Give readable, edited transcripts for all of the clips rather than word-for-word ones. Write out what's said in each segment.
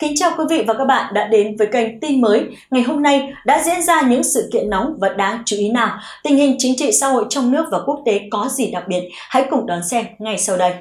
Kính chào quý vị và các bạn đã đến với kênh tin mới. Ngày hôm nay đã diễn ra những sự kiện nóng và đáng chú ý nào? Tình hình chính trị xã hội trong nước và quốc tế có gì đặc biệt? Hãy cùng đón xem ngay sau đây.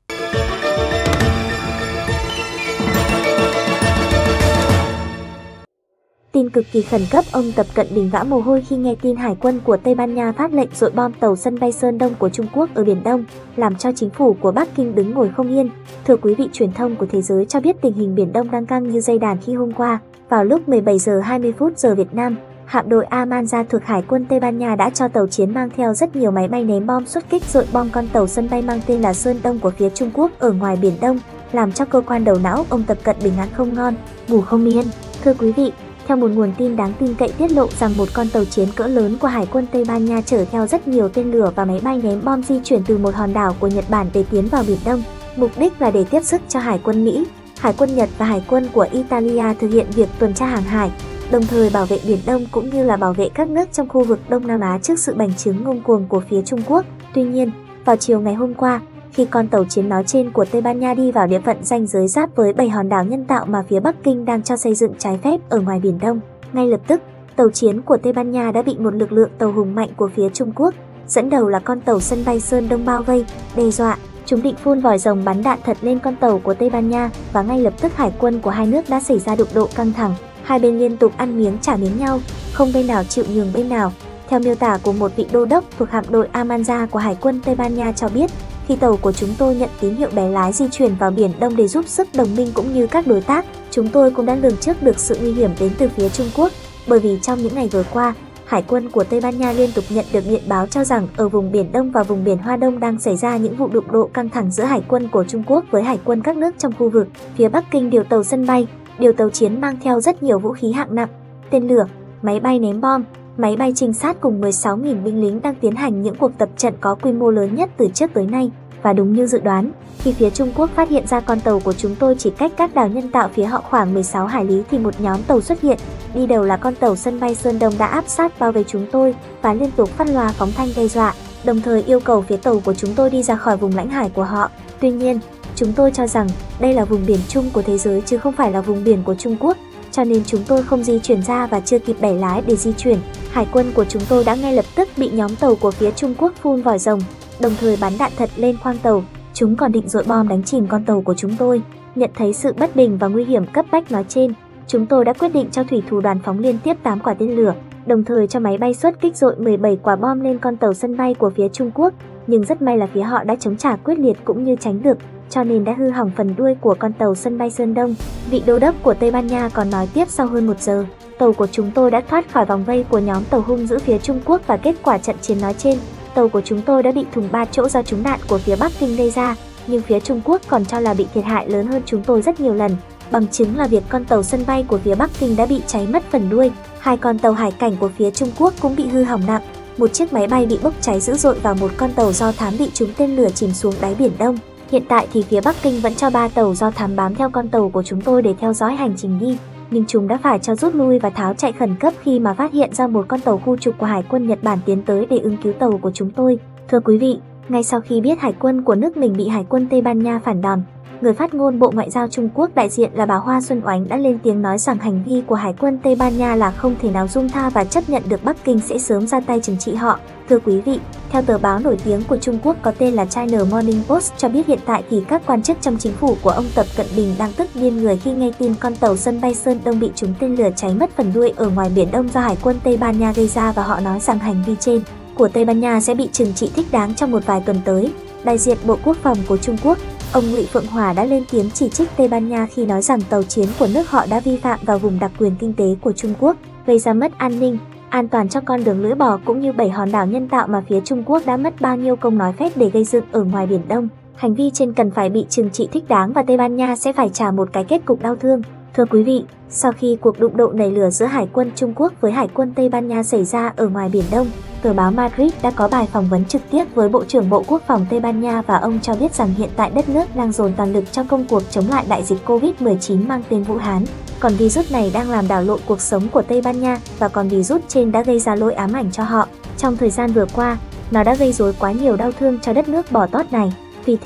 Tin cực kỳ khẩn cấp, ông Tập Cận Bình vã mồ hôi khi nghe tin Hải quân của Tây Ban Nha phát lệnh dội bom tàu sân bay Sơn Đông của Trung Quốc ở Biển Đông, làm cho chính phủ của Bắc Kinh đứng ngồi không yên. Thưa quý vị, truyền thông của thế giới cho biết tình hình Biển Đông đang căng như dây đàn khi hôm qua, vào lúc 17 giờ 20 phút giờ Việt Nam, hạm đội Amanza thuộc Hải quân Tây Ban Nha đã cho tàu chiến mang theo rất nhiều máy bay ném bom xuất kích dội bom con tàu sân bay mang tên là Sơn Đông của phía Trung Quốc ở ngoài Biển Đông, làm cho cơ quan đầu não ông Tập Cận Bình ăn không ngon, ngủ không yên. Thưa quý vị, theo một nguồn tin đáng tin cậy tiết lộ rằng một con tàu chiến cỡ lớn của Hải quân Tây Ban Nha chở theo rất nhiều tên lửa và máy bay ném bom di chuyển từ một hòn đảo của Nhật Bản để tiến vào Biển Đông. Mục đích là để tiếp sức cho Hải quân Mỹ, Hải quân Nhật và Hải quân của Italia thực hiện việc tuần tra hàng hải, đồng thời bảo vệ Biển Đông cũng như là bảo vệ các nước trong khu vực Đông Nam Á trước sự bành trướng ngông cuồng của phía Trung Quốc. Tuy nhiên, vào chiều ngày hôm qua, khi con tàu chiến nói trên của Tây Ban Nha đi vào địa phận ranh giới giáp với 7 hòn đảo nhân tạo mà phía Bắc Kinh đang cho xây dựng trái phép ở ngoài Biển Đông, ngay lập tức, tàu chiến của Tây Ban Nha đã bị một lực lượng tàu hùng mạnh của phía Trung Quốc, dẫn đầu là con tàu sân bay Sơn Đông bao vây, đe dọa. Chúng định phun vòi rồng bắn đạn thật lên con tàu của Tây Ban Nha và ngay lập tức hải quân của hai nước đã xảy ra đụng độ căng thẳng. Hai bên liên tục ăn miếng trả miếng nhau, không bên nào chịu nhường bên nào. Theo miêu tả của một vị đô đốc thuộc hạm đội Amanza của Hải quân Tây Ban Nha cho biết, khi tàu của chúng tôi nhận tín hiệu bè lái di chuyển vào Biển Đông để giúp sức đồng minh cũng như các đối tác, chúng tôi cũng đã lường trước được sự nguy hiểm đến từ phía Trung Quốc, bởi vì trong những ngày vừa qua, Hải quân của Tây Ban Nha liên tục nhận được điện báo cho rằng ở vùng Biển Đông và vùng Biển Hoa Đông đang xảy ra những vụ đụng độ căng thẳng giữa Hải quân của Trung Quốc với Hải quân các nước trong khu vực. Phía Bắc Kinh điều tàu sân bay, điều tàu chiến mang theo rất nhiều vũ khí hạng nặng, tên lửa, máy bay ném bom, máy bay trinh sát cùng 16.000 binh lính đang tiến hành những cuộc tập trận có quy mô lớn nhất từ trước tới nay. Và đúng như dự đoán, khi phía Trung Quốc phát hiện ra con tàu của chúng tôi chỉ cách các đảo nhân tạo phía họ khoảng 16 hải lý thì một nhóm tàu xuất hiện. Đi đầu là con tàu sân bay Sơn Đông đã áp sát bao vây chúng tôi và liên tục phát loa phóng thanh đe dọa, đồng thời yêu cầu phía tàu của chúng tôi đi ra khỏi vùng lãnh hải của họ. Tuy nhiên, chúng tôi cho rằng đây là vùng biển chung của thế giới chứ không phải là vùng biển của Trung Quốc, cho nên chúng tôi không di chuyển ra và chưa kịp bẻ lái để di chuyển. Hải quân của chúng tôi đã ngay lập tức bị nhóm tàu của phía Trung Quốc phun vòi rồng, đồng thời bắn đạn thật lên khoang tàu. Chúng còn định dội bom đánh chìm con tàu của chúng tôi. Nhận thấy sự bất bình và nguy hiểm cấp bách nói trên, chúng tôi đã quyết định cho thủy thủ đoàn phóng liên tiếp 8 quả tên lửa, đồng thời cho máy bay xuất kích dội 17 quả bom lên con tàu sân bay của phía Trung Quốc. Nhưng rất may là phía họ đã chống trả quyết liệt cũng như tránh được, cho nên đã hư hỏng phần đuôi của con tàu sân bay Sơn Đông. Vị đô đốc của Tây Ban Nha còn nói tiếp, sau hơn 1 giờ, tàu của chúng tôi đã thoát khỏi vòng vây của nhóm tàu hung dữ phía Trung Quốc và kết quả trận chiến nói trên, tàu của chúng tôi đã bị thủng 3 chỗ do trúng đạn của phía Bắc Kinh gây ra, nhưng phía Trung Quốc còn cho là bị thiệt hại lớn hơn chúng tôi rất nhiều lần. Bằng chứng là việc con tàu sân bay của phía Bắc Kinh đã bị cháy mất phần đuôi, 2 con tàu hải cảnh của phía Trung Quốc cũng bị hư hỏng nặng, một chiếc máy bay bị bốc cháy dữ dội và một con tàu do thám bị trúng tên lửa chìm xuống đáy Biển Đông. Hiện tại thì phía Bắc Kinh vẫn cho 3 tàu do thám bám theo con tàu của chúng tôi để theo dõi hành trình đi, nhưng chúng đã phải cho rút lui và tháo chạy khẩn cấp khi mà phát hiện ra một con tàu khu trục của Hải quân Nhật Bản tiến tới để ứng cứu tàu của chúng tôi. Thưa quý vị, ngay sau khi biết hải quân của nước mình bị Hải quân Tây Ban Nha phản đòn, người phát ngôn Bộ Ngoại giao Trung Quốc đại diện là bà Hoa Xuân Oánh đã lên tiếng nói rằng hành vi của Hải quân Tây Ban Nha là không thể nào dung tha và chấp nhận được, Bắc Kinh sẽ sớm ra tay trừng trị họ. Thưa quý vị, theo tờ báo nổi tiếng của Trung Quốc có tên là China Morning Post cho biết hiện tại thì các quan chức trong chính phủ của ông Tập Cận Bình đang tức điên người khi nghe tin con tàu sân bay Sơn Đông bị trúng tên lửa cháy mất phần đuôi ở ngoài Biển Đông do Hải quân Tây Ban Nha gây ra, và họ nói rằng hành vi trên của Tây Ban Nha sẽ bị trừng trị thích đáng trong một vài tuần tới. Đại diện Bộ Quốc phòng của Trung Quốc, ông Ngụy Phượng Hòa đã lên tiếng chỉ trích Tây Ban Nha khi nói rằng tàu chiến của nước họ đã vi phạm vào vùng đặc quyền kinh tế của Trung Quốc, gây ra mất an ninh, an toàn cho con đường lưỡi bò cũng như 7 hòn đảo nhân tạo mà phía Trung Quốc đã mất bao nhiêu công nói phép để gây dựng ở ngoài Biển Đông. Hành vi trên cần phải bị trừng trị thích đáng và Tây Ban Nha sẽ phải trả một cái kết cục đau thương. Thưa quý vị, sau khi cuộc đụng độ nảy lửa giữa Hải quân Trung Quốc với Hải quân Tây Ban Nha xảy ra ở ngoài Biển Đông, tờ báo Madrid đã có bài phỏng vấn trực tiếp với Bộ trưởng Bộ Quốc phòng Tây Ban Nha và ông cho biết rằng hiện tại đất nước đang dồn toàn lực trong công cuộc chống lại đại dịch Covid-19 mang tên Vũ Hán. Còn virus này đang làm đảo lộn cuộc sống của Tây Ban Nha và còn virus trên đã gây ra nỗi ám ảnh cho họ. Trong thời gian vừa qua, nó đã gây rối quá nhiều đau thương cho đất nước bò tót này. Vì thế,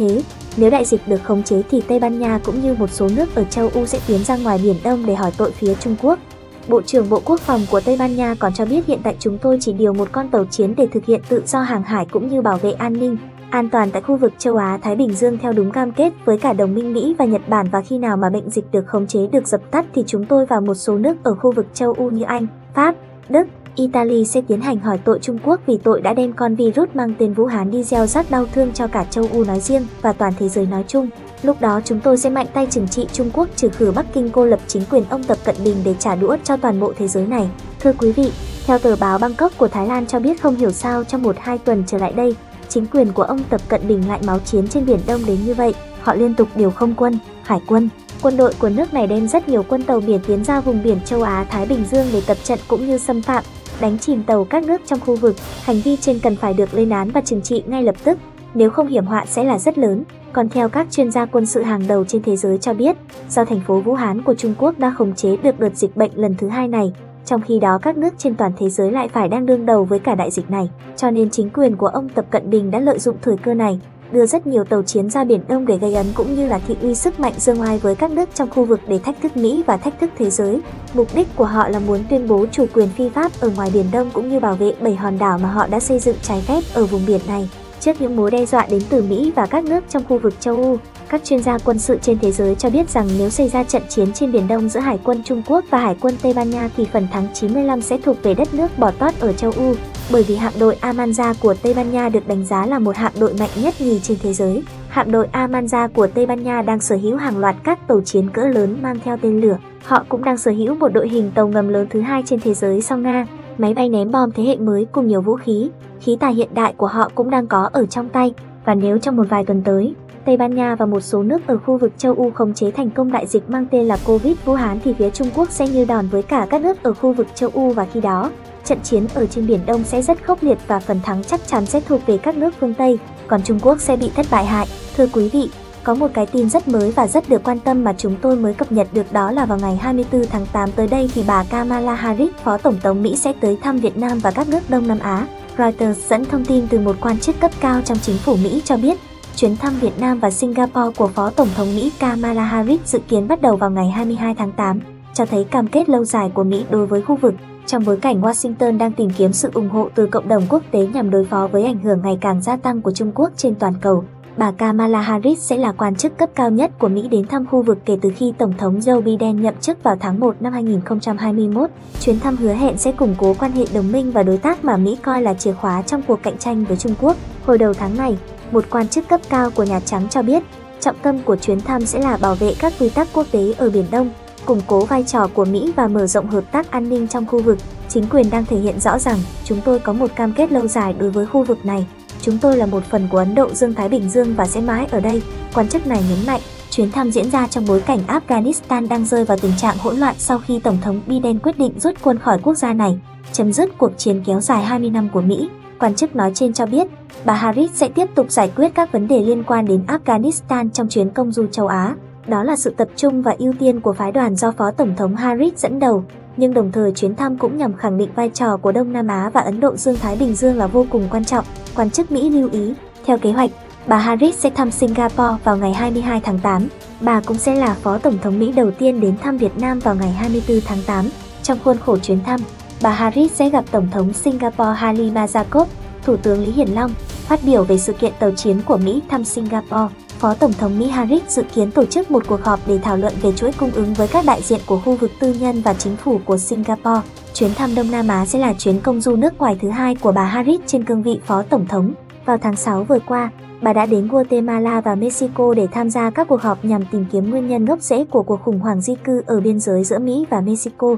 Nếu đại dịch được khống chế thì Tây Ban Nha cũng như một số nước ở châu Âu sẽ tiến ra ngoài Biển Đông để hỏi tội phía Trung Quốc. Bộ trưởng Bộ Quốc phòng của Tây Ban Nha còn cho biết hiện tại chúng tôi chỉ điều một con tàu chiến để thực hiện tự do hàng hải cũng như bảo vệ an ninh, an toàn tại khu vực châu Á-Thái Bình Dương theo đúng cam kết với cả đồng minh Mỹ và Nhật Bản, và khi nào mà bệnh dịch được khống chế được dập tắt thì chúng tôi và một số nước ở khu vực châu Âu như Anh, Pháp, Đức, Italy sẽ tiến hành hỏi tội Trung Quốc vì tội đã đem con virus mang tên Vũ Hán đi gieo rắc đau thương cho cả châu Âu nói riêng và toàn thế giới nói chung. Lúc đó chúng tôi sẽ mạnh tay trừng trị Trung Quốc, trừ khử Bắc Kinh cô lập chính quyền ông Tập Cận Bình để trả đũa cho toàn bộ thế giới này. Thưa quý vị, theo tờ báo Bangkok của Thái Lan cho biết không hiểu sao trong 1-2 tuần trở lại đây, chính quyền của ông Tập Cận Bình lại máu chiến trên Biển Đông đến như vậy. Họ liên tục điều không quân, hải quân. Quân đội của nước này đem rất nhiều quân tàu biển tiến ra vùng biển châu Á-Thái Bình Dương để tập trận cũng như xâm phạm, đánh chìm tàu các nước trong khu vực. Hành vi trên cần phải được lên án và trừng trị ngay lập tức, nếu không hiểm họa sẽ là rất lớn. Còn theo các chuyên gia quân sự hàng đầu trên thế giới cho biết, do thành phố Vũ Hán của Trung Quốc đã khống chế được đợt dịch bệnh lần thứ 2 này, trong khi đó các nước trên toàn thế giới lại phải đang đương đầu với cả đại dịch này, cho nên chính quyền của ông Tập Cận Bình đã lợi dụng thời cơ này, đưa rất nhiều tàu chiến ra Biển Đông để gây ấn cũng như là thị uy sức mạnh giương oai với các nước trong khu vực để thách thức Mỹ và thách thức thế giới. Mục đích của họ là muốn tuyên bố chủ quyền phi pháp ở ngoài Biển Đông cũng như bảo vệ 7 hòn đảo mà họ đã xây dựng trái phép ở vùng biển này. Trước những mối đe dọa đến từ Mỹ và các nước trong khu vực châu Âu, các chuyên gia quân sự trên thế giới cho biết rằng nếu xảy ra trận chiến trên Biển Đông giữa Hải quân Trung Quốc và Hải quân Tây Ban Nha thì phần thắng 95 sẽ thuộc về đất nước bò tót ở châu Âu, bởi vì hạm đội Almanza của Tây Ban Nha được đánh giá là một hạm đội mạnh nhất nhì trên thế giới. Hạm đội Almanza của Tây Ban Nha đang sở hữu hàng loạt các tàu chiến cỡ lớn mang theo tên lửa. Họ cũng đang sở hữu một đội hình tàu ngầm lớn thứ 2 trên thế giới sau Nga, máy bay ném bom thế hệ mới cùng nhiều vũ khí, khí tài hiện đại của họ cũng đang có ở trong tay. Và nếu trong một vài tuần tới, Tây Ban Nha và một số nước ở khu vực châu Âu khống chế thành công đại dịch mang tên là Covid Vũ Hán thì phía Trung Quốc sẽ như đòn với cả các nước ở khu vực châu Âu, và khi đó, trận chiến ở trên Biển Đông sẽ rất khốc liệt và phần thắng chắc chắn sẽ thuộc về các nước phương Tây, còn Trung Quốc sẽ bị thất bại hại. Thưa quý vị, có một cái tin rất mới và rất được quan tâm mà chúng tôi mới cập nhật được, đó là vào ngày 24 tháng 8 tới đây thì bà Kamala Harris, Phó Tổng thống Mỹ sẽ tới thăm Việt Nam và các nước Đông Nam Á. Reuters dẫn thông tin từ một quan chức cấp cao trong chính phủ Mỹ cho biết, chuyến thăm Việt Nam và Singapore của Phó Tổng thống Mỹ Kamala Harris dự kiến bắt đầu vào ngày 22 tháng 8, cho thấy cam kết lâu dài của Mỹ đối với khu vực, trong bối cảnh Washington đang tìm kiếm sự ủng hộ từ cộng đồng quốc tế nhằm đối phó với ảnh hưởng ngày càng gia tăng của Trung Quốc trên toàn cầu. Bà Kamala Harris sẽ là quan chức cấp cao nhất của Mỹ đến thăm khu vực kể từ khi Tổng thống Joe Biden nhậm chức vào tháng 1 năm 2021. Chuyến thăm hứa hẹn sẽ củng cố quan hệ đồng minh và đối tác mà Mỹ coi là chìa khóa trong cuộc cạnh tranh với Trung Quốc. Hồi đầu tháng này, một quan chức cấp cao của Nhà Trắng cho biết, trọng tâm của chuyến thăm sẽ là bảo vệ các quy tắc quốc tế ở Biển Đông, củng cố vai trò của Mỹ và mở rộng hợp tác an ninh trong khu vực. Chính quyền đang thể hiện rõ rằng chúng tôi có một cam kết lâu dài đối với khu vực này. Chúng tôi là một phần của Ấn Độ Dương-Thái Bình Dương và sẽ mãi ở đây, quan chức này nhấn mạnh. Chuyến thăm diễn ra trong bối cảnh Afghanistan đang rơi vào tình trạng hỗn loạn sau khi Tổng thống Biden quyết định rút quân khỏi quốc gia này, chấm dứt cuộc chiến kéo dài 20 năm của Mỹ. Quan chức nói trên cho biết, bà Harris sẽ tiếp tục giải quyết các vấn đề liên quan đến Afghanistan trong chuyến công du châu Á. Đó là sự tập trung và ưu tiên của phái đoàn do Phó Tổng thống Harris dẫn đầu, nhưng đồng thời chuyến thăm cũng nhằm khẳng định vai trò của Đông Nam Á và Ấn Độ Dương-Thái Bình Dương là vô cùng quan trọng. Quan chức Mỹ lưu ý, theo kế hoạch, bà Harris sẽ thăm Singapore vào ngày 22 tháng 8. Bà cũng sẽ là Phó Tổng thống Mỹ đầu tiên đến thăm Việt Nam vào ngày 24 tháng 8. Trong khuôn khổ chuyến thăm, bà Harris sẽ gặp Tổng thống Singapore Halima Yacob, Thủ tướng Lý Hiển Long, phát biểu về sự kiện tàu chiến của Mỹ thăm Singapore. Phó Tổng thống Mỹ Harris dự kiến tổ chức một cuộc họp để thảo luận về chuỗi cung ứng với các đại diện của khu vực tư nhân và chính phủ của Singapore. Chuyến thăm Đông Nam Á sẽ là chuyến công du nước ngoài thứ 2 của bà Harris trên cương vị Phó Tổng thống. Vào tháng 6 vừa qua, bà đã đến Guatemala và Mexico để tham gia các cuộc họp nhằm tìm kiếm nguyên nhân gốc rễ của cuộc khủng hoảng di cư ở biên giới giữa Mỹ và Mexico.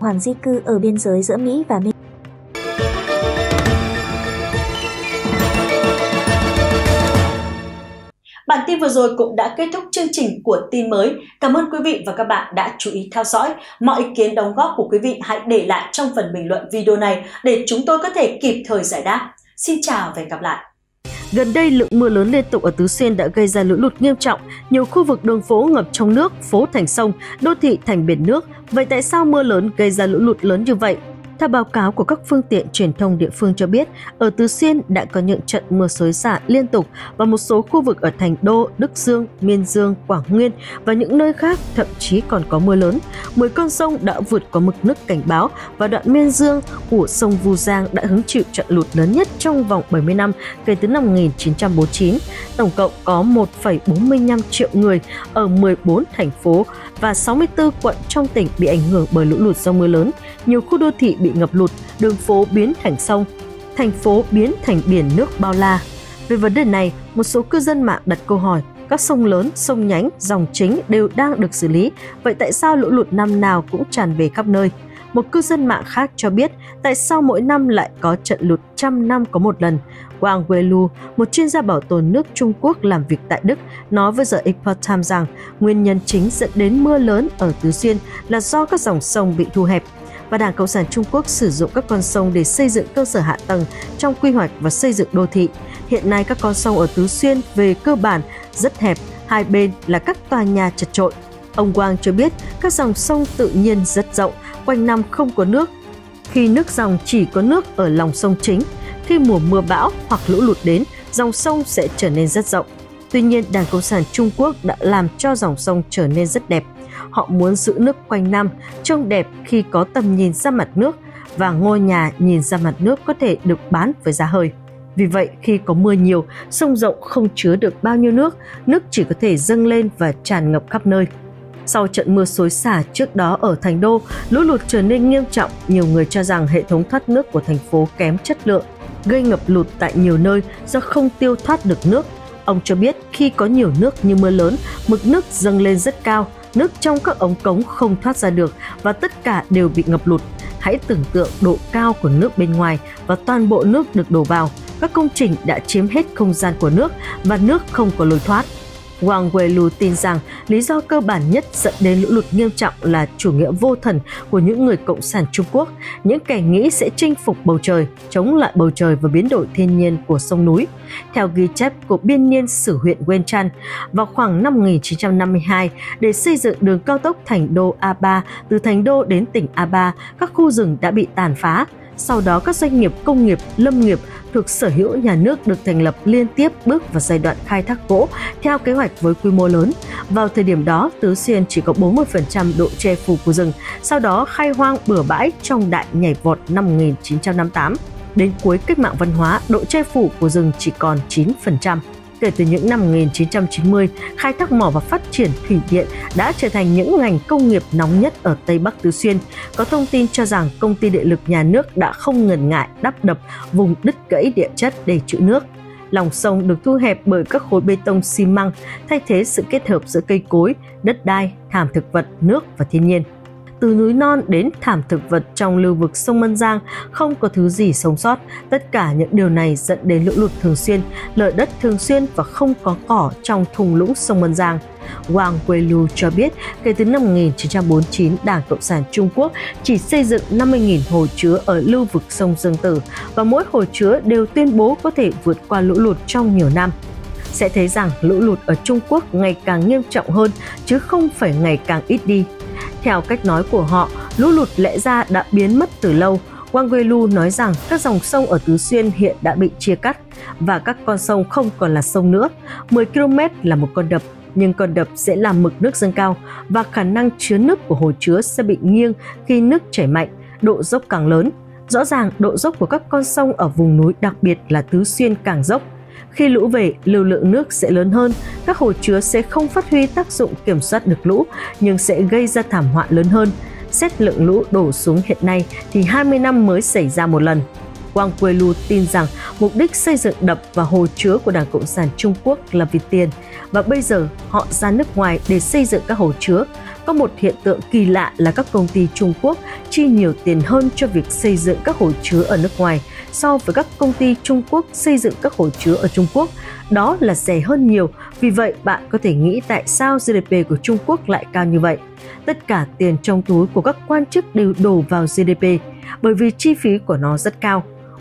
Bản tin vừa rồi cũng đã kết thúc chương trình của tin mới. Cảm ơn quý vị và các bạn đã chú ý theo dõi. Mọi ý kiến đóng góp của quý vị hãy để lại trong phần bình luận video này để chúng tôi có thể kịp thời giải đáp. Xin chào và hẹn gặp lại. Gần đây, lượng mưa lớn liên tục ở Tứ Xuyên đã gây ra lũ lụt nghiêm trọng, nhiều khu vực đường phố ngập trong nước, phố thành sông, đô thị thành biển nước. Vậy tại sao mưa lớn gây ra lũ lụt lớn như vậy? Theo báo cáo của các phương tiện truyền thông địa phương cho biết, ở Tứ Xuyên đã có những trận mưa xối xả liên tục và một số khu vực ở Thành Đô, Đức Dương, Miên Dương, Quảng Nguyên và những nơi khác thậm chí còn có mưa lớn. 10 con sông đã vượt qua mực nước cảnh báo và đoạn Miên Dương của sông Vu Giang đã hứng chịu trận lụt lớn nhất trong vòng 70 năm kể từ năm 1949. Tổng cộng có 1,45 triệu người ở 14 thành phố và 64 quận trong tỉnh bị ảnh hưởng bởi lũ lụt do mưa lớn. Nhiều khu đô thị bị ngập lụt, đường phố biến thành sông, thành phố biến thành biển nước bao la. Về vấn đề này, một số cư dân mạng đặt câu hỏi, các sông lớn, sông nhánh, dòng chính đều đang được xử lý, vậy tại sao lũ lụt năm nào cũng tràn về khắp nơi? Một cư dân mạng khác cho biết tại sao mỗi năm lại có trận lụt 100 năm có một lần. Wang Weilu, một chuyên gia bảo tồn nước Trung Quốc làm việc tại Đức, nói với The Epoch Times rằng nguyên nhân chính dẫn đến mưa lớn ở Tứ Xuyên là do các dòng sông bị thu hẹp. Và Đảng Cộng sản Trung Quốc sử dụng các con sông để xây dựng cơ sở hạ tầng trong quy hoạch và xây dựng đô thị. Hiện nay các con sông ở Tứ Xuyên về cơ bản rất hẹp, hai bên là các tòa nhà chật chội. Ông Wang cho biết các dòng sông tự nhiên rất rộng, quanh năm không có nước. Khi nước dòng chỉ có nước ở lòng sông chính, khi mùa mưa bão hoặc lũ lụt đến, dòng sông sẽ trở nên rất rộng. Tuy nhiên, Đảng Cộng sản Trung Quốc đã làm cho dòng sông trở nên rất đẹp. Họ muốn giữ nước quanh năm, trông đẹp khi có tầm nhìn ra mặt nước và ngôi nhà nhìn ra mặt nước có thể được bán với giá hời. Vì vậy, khi có mưa nhiều, sông rộng không chứa được bao nhiêu nước chỉ có thể dâng lên và tràn ngập khắp nơi. Sau trận mưa xối xả trước đó ở Thành Đô, lũ lụt trở nên nghiêm trọng. Nhiều người cho rằng hệ thống thoát nước của thành phố kém chất lượng, gây ngập lụt tại nhiều nơi do không tiêu thoát được nước. Ông cho biết khi có nhiều nước như mưa lớn, mực nước dâng lên rất cao, nước trong các ống cống không thoát ra được và tất cả đều bị ngập lụt. Hãy tưởng tượng độ cao của nước bên ngoài và toàn bộ nước được đổ vào. Các công trình đã chiếm hết không gian của nước và nước không có lối thoát. Wang Weilu tin rằng lý do cơ bản nhất dẫn đến lũ lụt nghiêm trọng là chủ nghĩa vô thần của những người Cộng sản Trung Quốc, những kẻ nghĩ sẽ chinh phục bầu trời, chống lại bầu trời và biến đổi thiên nhiên của sông núi. Theo ghi chép của biên niên sử huyện Wenchang, vào khoảng năm 1952, để xây dựng đường cao tốc Thành Đô A3 từ Thành Đô đến tỉnh A3, các khu rừng đã bị tàn phá. Sau đó, các doanh nghiệp công nghiệp, lâm nghiệp thuộc sở hữu nhà nước được thành lập liên tiếp bước vào giai đoạn khai thác gỗ theo kế hoạch với quy mô lớn. Vào thời điểm đó, Tứ Xuyên chỉ có 40% độ che phủ của rừng, sau đó khai hoang bừa bãi trong đại nhảy vọt năm 1958. Đến cuối cách mạng văn hóa, độ che phủ của rừng chỉ còn 9%. Kể từ những năm 1990, khai thác mỏ và phát triển thủy điện đã trở thành những ngành công nghiệp nóng nhất ở Tây Bắc Tứ Xuyên. Có thông tin cho rằng công ty điện lực nhà nước đã không ngần ngại đắp đập vùng đứt gãy địa chất để trữ nước. Lòng sông được thu hẹp bởi các khối bê tông xi măng, thay thế sự kết hợp giữa cây cối, đất đai, thảm thực vật, nước và thiên nhiên. Từ núi non đến thảm thực vật trong lưu vực sông Mân Giang không có thứ gì sống sót. Tất cả những điều này dẫn đến lũ lụt thường xuyên, lở đất thường xuyên và không có cỏ trong thung lũng sông Mân Giang. Wang Weilu cho biết kể từ năm 1949, Đảng Cộng sản Trung Quốc chỉ xây dựng 50.000 hồ chứa ở lưu vực sông Dương Tử và mỗi hồ chứa đều tuyên bố có thể vượt qua lũ lụt trong nhiều năm. Sẽ thấy rằng lũ lụt ở Trung Quốc ngày càng nghiêm trọng hơn chứ không phải ngày càng ít đi. Theo cách nói của họ, lũ lụt lẽ ra đã biến mất từ lâu. Wang Weilu nói rằng các dòng sông ở Tứ Xuyên hiện đã bị chia cắt và các con sông không còn là sông nữa. 10 km là một con đập, nhưng con đập sẽ làm mực nước dâng cao và khả năng chứa nước của hồ chứa sẽ bị nghiêng khi nước chảy mạnh, độ dốc càng lớn. Rõ ràng độ dốc của các con sông ở vùng núi, đặc biệt là Tứ Xuyên càng dốc. Khi lũ về, lưu lượng nước sẽ lớn hơn, các hồ chứa sẽ không phát huy tác dụng kiểm soát được lũ, nhưng sẽ gây ra thảm họa lớn hơn. Xét lượng lũ đổ xuống hiện nay thì 20 năm mới xảy ra một lần. Wang Weilu tin rằng mục đích xây dựng đập và hồ chứa của Đảng Cộng sản Trung Quốc là vì tiền, và bây giờ họ ra nước ngoài để xây dựng các hồ chứa. Có một hiện tượng kỳ lạ là các công ty Trung Quốc chi nhiều tiền hơn cho việc xây dựng các hồ chứa ở nước ngoài so với các công ty Trung Quốc xây dựng các hồ chứa ở Trung Quốc. Đó là rẻ hơn nhiều, vì vậy bạn có thể nghĩ tại sao GDP của Trung Quốc lại cao như vậy. Tất cả tiền trong túi của các quan chức đều đổ vào GDP, bởi vì chi phí của nó rất cao.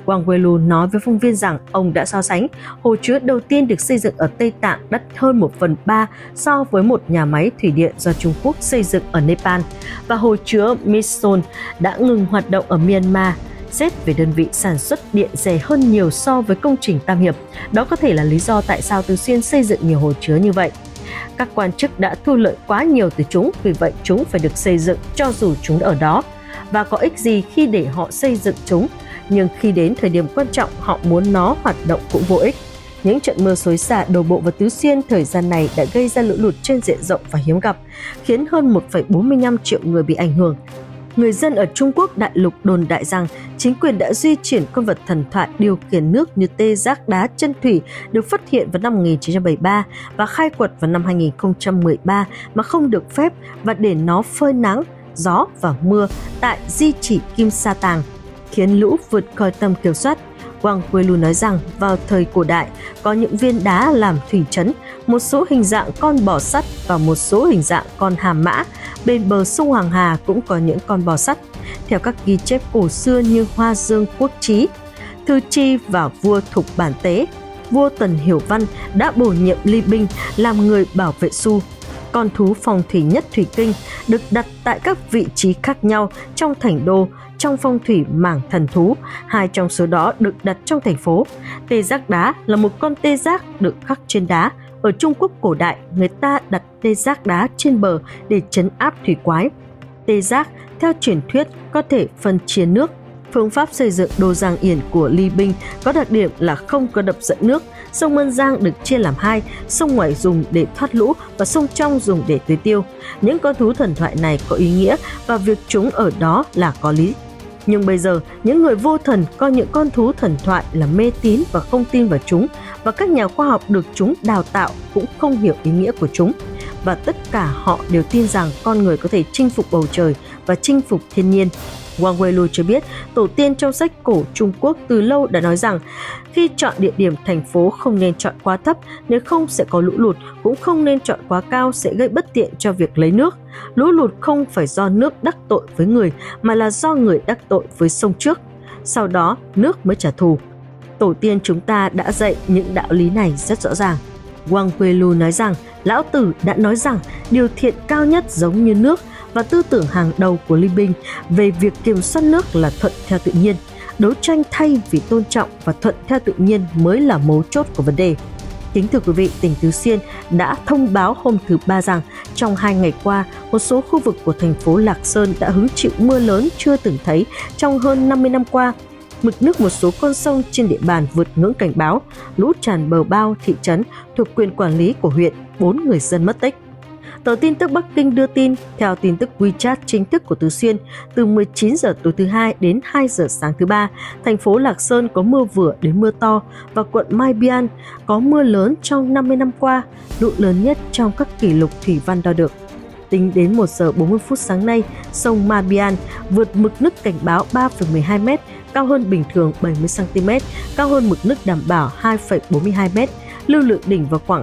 Wang Weilu nói với phóng viên rằng ông đã so sánh hồ chứa đầu tiên được xây dựng ở Tây Tạng đắt hơn 1/3 so với một nhà máy thủy điện do Trung Quốc xây dựng ở Nepal, và hồ chứa Myitsone đã ngừng hoạt động ở Myanmar. Xét về đơn vị sản xuất điện rẻ hơn nhiều so với công trình Tam Hiệp. Đó có thể là lý do tại sao Từ Xuyên xây dựng nhiều hồ chứa như vậy. Các quan chức đã thu lợi quá nhiều từ chúng, vì vậy chúng phải được xây dựng cho dù chúng ở đó. Và có ích gì khi để họ xây dựng chúng, nhưng khi đến thời điểm quan trọng họ muốn nó hoạt động cũng vô ích. Những trận mưa xối xả đổ bộ vào Tứ Xuyên thời gian này đã gây ra lũ lụt trên diện rộng và hiếm gặp, khiến hơn 1,45 triệu người bị ảnh hưởng. Người dân ở Trung Quốc đại lục đồn đại rằng chính quyền đã di chuyển con vật thần thoại điều khiển nước như tê giác đá chân thủy được phát hiện vào năm 1973 và khai quật vào năm 2013 mà không được phép, và để nó phơi nắng, gió và mưa tại di chỉ Kim Sa Tàng, khiến lũ vượt khỏi tầm kiểm soát. Wang Weilu nói rằng vào thời cổ đại có những viên đá làm thủy trấn, một số hình dạng con bò sắt và một số hình dạng con hà mã. Bên bờ sông Hoàng Hà cũng có những con bò sắt. Theo các ghi chép cổ xưa như Hoa Dương Quốc Chí, Thư Chi và vua Thục Bản Tế, vua Tần Hiểu Văn đã bổ nhiệm Li Binh làm người bảo vệ Su. Con thú phong thủy nhất thủy kinh được đặt tại các vị trí khác nhau trong thành đô. Trong phong thủy mảng thần thú, 2 trong số đó được đặt trong thành phố. Tê giác đá là một con tê giác được khắc trên đá. Ở Trung Quốc cổ đại, người ta đặt tê giác đá trên bờ để trấn áp thủy quái. Tê giác, theo truyền thuyết, có thể phân chia nước. Phương pháp xây dựng đô Giang Yển của Li Binh có đặc điểm là không có đập dẫn nước. Sông Mân Giang được chia làm 2, sông ngoài dùng để thoát lũ và sông trong dùng để tưới tiêu. Những con thú thần thoại này có ý nghĩa và việc chúng ở đó là có lý. Nhưng bây giờ, những người vô thần coi những con thú thần thoại là mê tín và không tin vào chúng, và các nhà khoa học được chúng đào tạo cũng không hiểu ý nghĩa của chúng. Và tất cả họ đều tin rằng con người có thể chinh phục bầu trời và chinh phục thiên nhiên. Wang Weilu cho biết, tổ tiên trong sách cổ Trung Quốc từ lâu đã nói rằng khi chọn địa điểm thành phố không nên chọn quá thấp, nếu không sẽ có lũ lụt, cũng không nên chọn quá cao sẽ gây bất tiện cho việc lấy nước. Lũ lụt không phải do nước đắc tội với người, mà là do người đắc tội với sông trước. Sau đó, nước mới trả thù. Tổ tiên chúng ta đã dạy những đạo lý này rất rõ ràng. Wang Weilu nói rằng, Lão Tử đã nói rằng điều thiện cao nhất giống như nước, và tư tưởng hàng đầu của Li Binh về việc kiểm soát nước là thuận theo tự nhiên. Đấu tranh thay vì tôn trọng và thuận theo tự nhiên mới là mấu chốt của vấn đề. Kính thưa quý vị, tỉnh Tứ Xuyên đã thông báo hôm thứ Ba rằng trong 2 ngày qua, một số khu vực của thành phố Lạc Sơn đã hứng chịu mưa lớn chưa từng thấy trong hơn 50 năm qua. Mực nước một số con sông trên địa bàn vượt ngưỡng cảnh báo, lũ tràn bờ bao thị trấn thuộc quyền quản lý của huyện, 4 người dân mất tích. Tờ tin tức Bắc Kinh đưa tin, theo tin tức WeChat chính thức của Tứ Xuyên, từ 19 giờ tối thứ Hai đến 2 giờ sáng thứ Ba, thành phố Lạc Sơn có mưa vừa đến mưa to và quận Mai Bian có mưa lớn trong 50 năm qua, lũ lớn nhất trong các kỷ lục thủy văn đo được. Tính đến 1 giờ 40 phút sáng nay, sông Mai Bian vượt mực nước cảnh báo 3,12 m, cao hơn bình thường 70 cm, cao hơn mực nước đảm bảo 2,42 m, lưu lượng đỉnh vào khoảng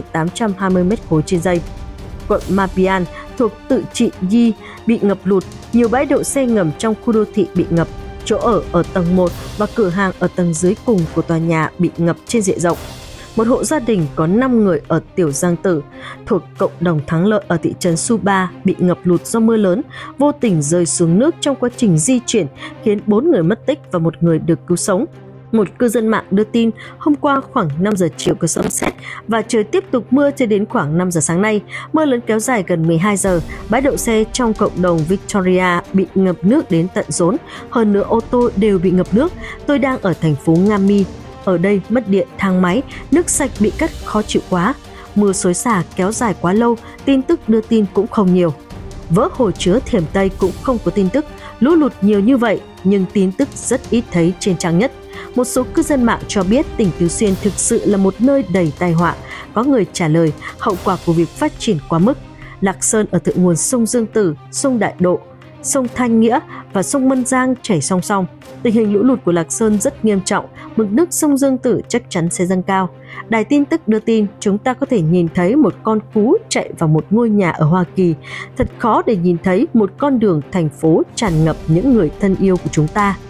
2.820 m3 trên giây. Quận Mapian thuộc tự trị Yi bị ngập lụt, nhiều bãi đậu xe ngầm trong khu đô thị bị ngập, chỗ ở tầng 1 và cửa hàng ở tầng dưới cùng của tòa nhà bị ngập trên diện rộng. Một hộ gia đình có 5 người ở Tiểu Giang Tử thuộc cộng đồng Thắng Lợi ở thị trấn Suba bị ngập lụt do mưa lớn, vô tình rơi xuống nước trong quá trình di chuyển, khiến 4 người mất tích và 1 người được cứu sống. Một cư dân mạng đưa tin hôm qua khoảng 5 giờ chiều có sấm sét và trời tiếp tục mưa cho đến khoảng 5 giờ sáng nay. Mưa lớn kéo dài gần 12 giờ, bãi đậu xe trong cộng đồng Victoria bị ngập nước đến tận rốn, hơn nữa ô tô đều bị ngập nước. Tôi đang ở thành phố Nga Mi. Ở đây mất điện, thang máy, nước sạch bị cắt khó chịu quá. Mưa xối xả kéo dài quá lâu, tin tức đưa tin cũng không nhiều. Vỡ hồ chứa Thiểm Tây cũng không có tin tức, lũ lụt nhiều như vậy nhưng tin tức rất ít thấy trên trang nhất. Một số cư dân mạng cho biết tỉnh Tứ Xuyên thực sự là một nơi đầy tai họa. Có người trả lời hậu quả của việc phát triển quá mức. Lạc Sơn ở thượng nguồn sông Dương Tử, sông Đại Độ, sông Thanh Nghĩa và sông Mân Giang chảy song song. Tình hình lũ lụt của Lạc Sơn rất nghiêm trọng, mực nước sông Dương Tử chắc chắn sẽ dâng cao. Đài tin tức đưa tin chúng ta có thể nhìn thấy một con cú chạy vào một ngôi nhà ở Hoa Kỳ. Thật khó để nhìn thấy một con đường thành phố tràn ngập những người thân yêu của chúng ta.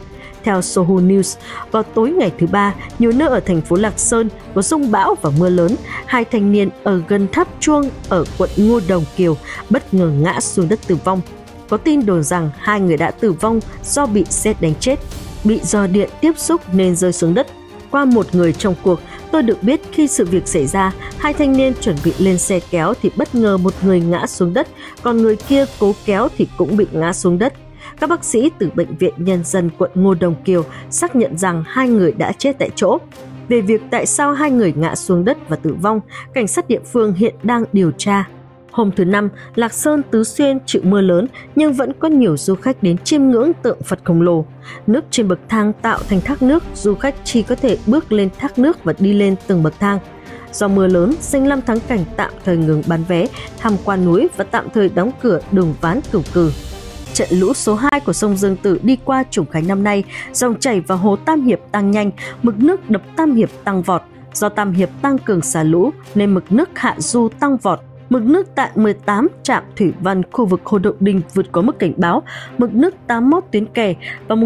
Theo Sohu News, vào tối ngày thứ Ba, nhiều nơi ở thành phố Lạc Sơn có dông bão và mưa lớn. 2 thanh niên ở gần tháp Chuông ở quận Ngô Đồng Kiều bất ngờ ngã xuống đất tử vong. Có tin đồn rằng 2 người đã tử vong do bị sét đánh chết, bị rò điện tiếp xúc nên rơi xuống đất. Qua một người trong cuộc, tôi được biết khi sự việc xảy ra, 2 thanh niên chuẩn bị lên xe kéo thì bất ngờ một người ngã xuống đất, còn người kia cố kéo thì cũng bị ngã xuống đất. Các bác sĩ từ Bệnh viện Nhân dân quận Ngô Đồng Kiều xác nhận rằng 2 người đã chết tại chỗ. Về việc tại sao 2 người ngã xuống đất và tử vong, cảnh sát địa phương hiện đang điều tra. Hôm thứ Năm, Lạc Sơn, Tứ Xuyên chịu mưa lớn nhưng vẫn có nhiều du khách đến chiêm ngưỡng tượng Phật khổng lồ. Nước trên bậc thang tạo thành thác nước, du khách chỉ có thể bước lên thác nước và đi lên từng bậc thang. Do mưa lớn, Danh Lam Thắng Cảnh tạm thời ngừng bán vé, tham quan núi và tạm thời đóng cửa đường Ván Cửu Cừ. Trận lũ số 2 của sông Dương Tử đi qua Trùng Khánh năm nay, dòng chảy vào hồ Tam Hiệp tăng nhanh, mực nước đập Tam Hiệp tăng vọt. Do Tam Hiệp tăng cường xả lũ nên mực nước hạ du tăng vọt. Mực nước tại 18 trạm thủy văn khu vực Hồ Động Đình vượt quá mức cảnh báo, mực nước 81 tuyến kè và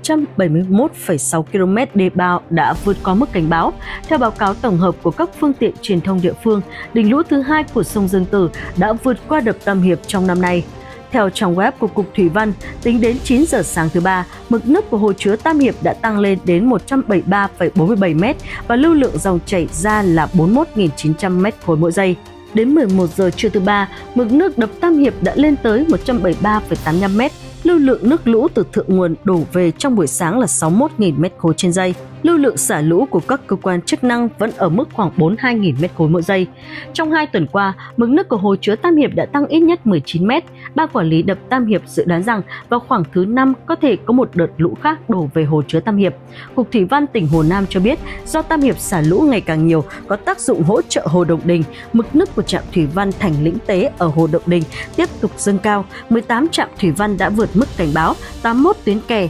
1.771,6 km đê bao đã vượt quá mức cảnh báo. Theo báo cáo tổng hợp của các phương tiện truyền thông địa phương, đỉnh lũ thứ 2 của sông Dương Tử đã vượt qua đập Tam Hiệp trong năm nay. Theo trang web của Cục Thủy văn, tính đến 9 giờ sáng thứ Ba, mực nước của hồ chứa Tam Hiệp đã tăng lên đến 173,47 m và lưu lượng dòng chảy ra là 41.900 m3 mỗi giây. Đến 11 giờ trưa thứ Ba, mực nước đập Tam Hiệp đã lên tới 173,85 m. Lưu lượng nước lũ từ thượng nguồn đổ về trong buổi sáng là 61.000 m3 trên giây. Lưu lượng xả lũ của các cơ quan chức năng vẫn ở mức khoảng 42.000 m3 mỗi giây. Trong 2 tuần qua, mực nước của hồ chứa Tam Hiệp đã tăng ít nhất 19 m. Ban quản lý đập Tam Hiệp dự đoán rằng vào khoảng thứ 5 có thể có một đợt lũ khác đổ về hồ chứa Tam Hiệp. Cục Thủy văn tỉnh Hồ Nam cho biết, do Tam Hiệp xả lũ ngày càng nhiều, có tác dụng hỗ trợ Hồ Động Đình, mực nước của trạm thủy văn Thành Lĩnh Tế ở Hồ Động Đình tiếp tục dâng cao. 18 trạm thủy văn đã vượt mức cảnh báo, 81 tuyến kè,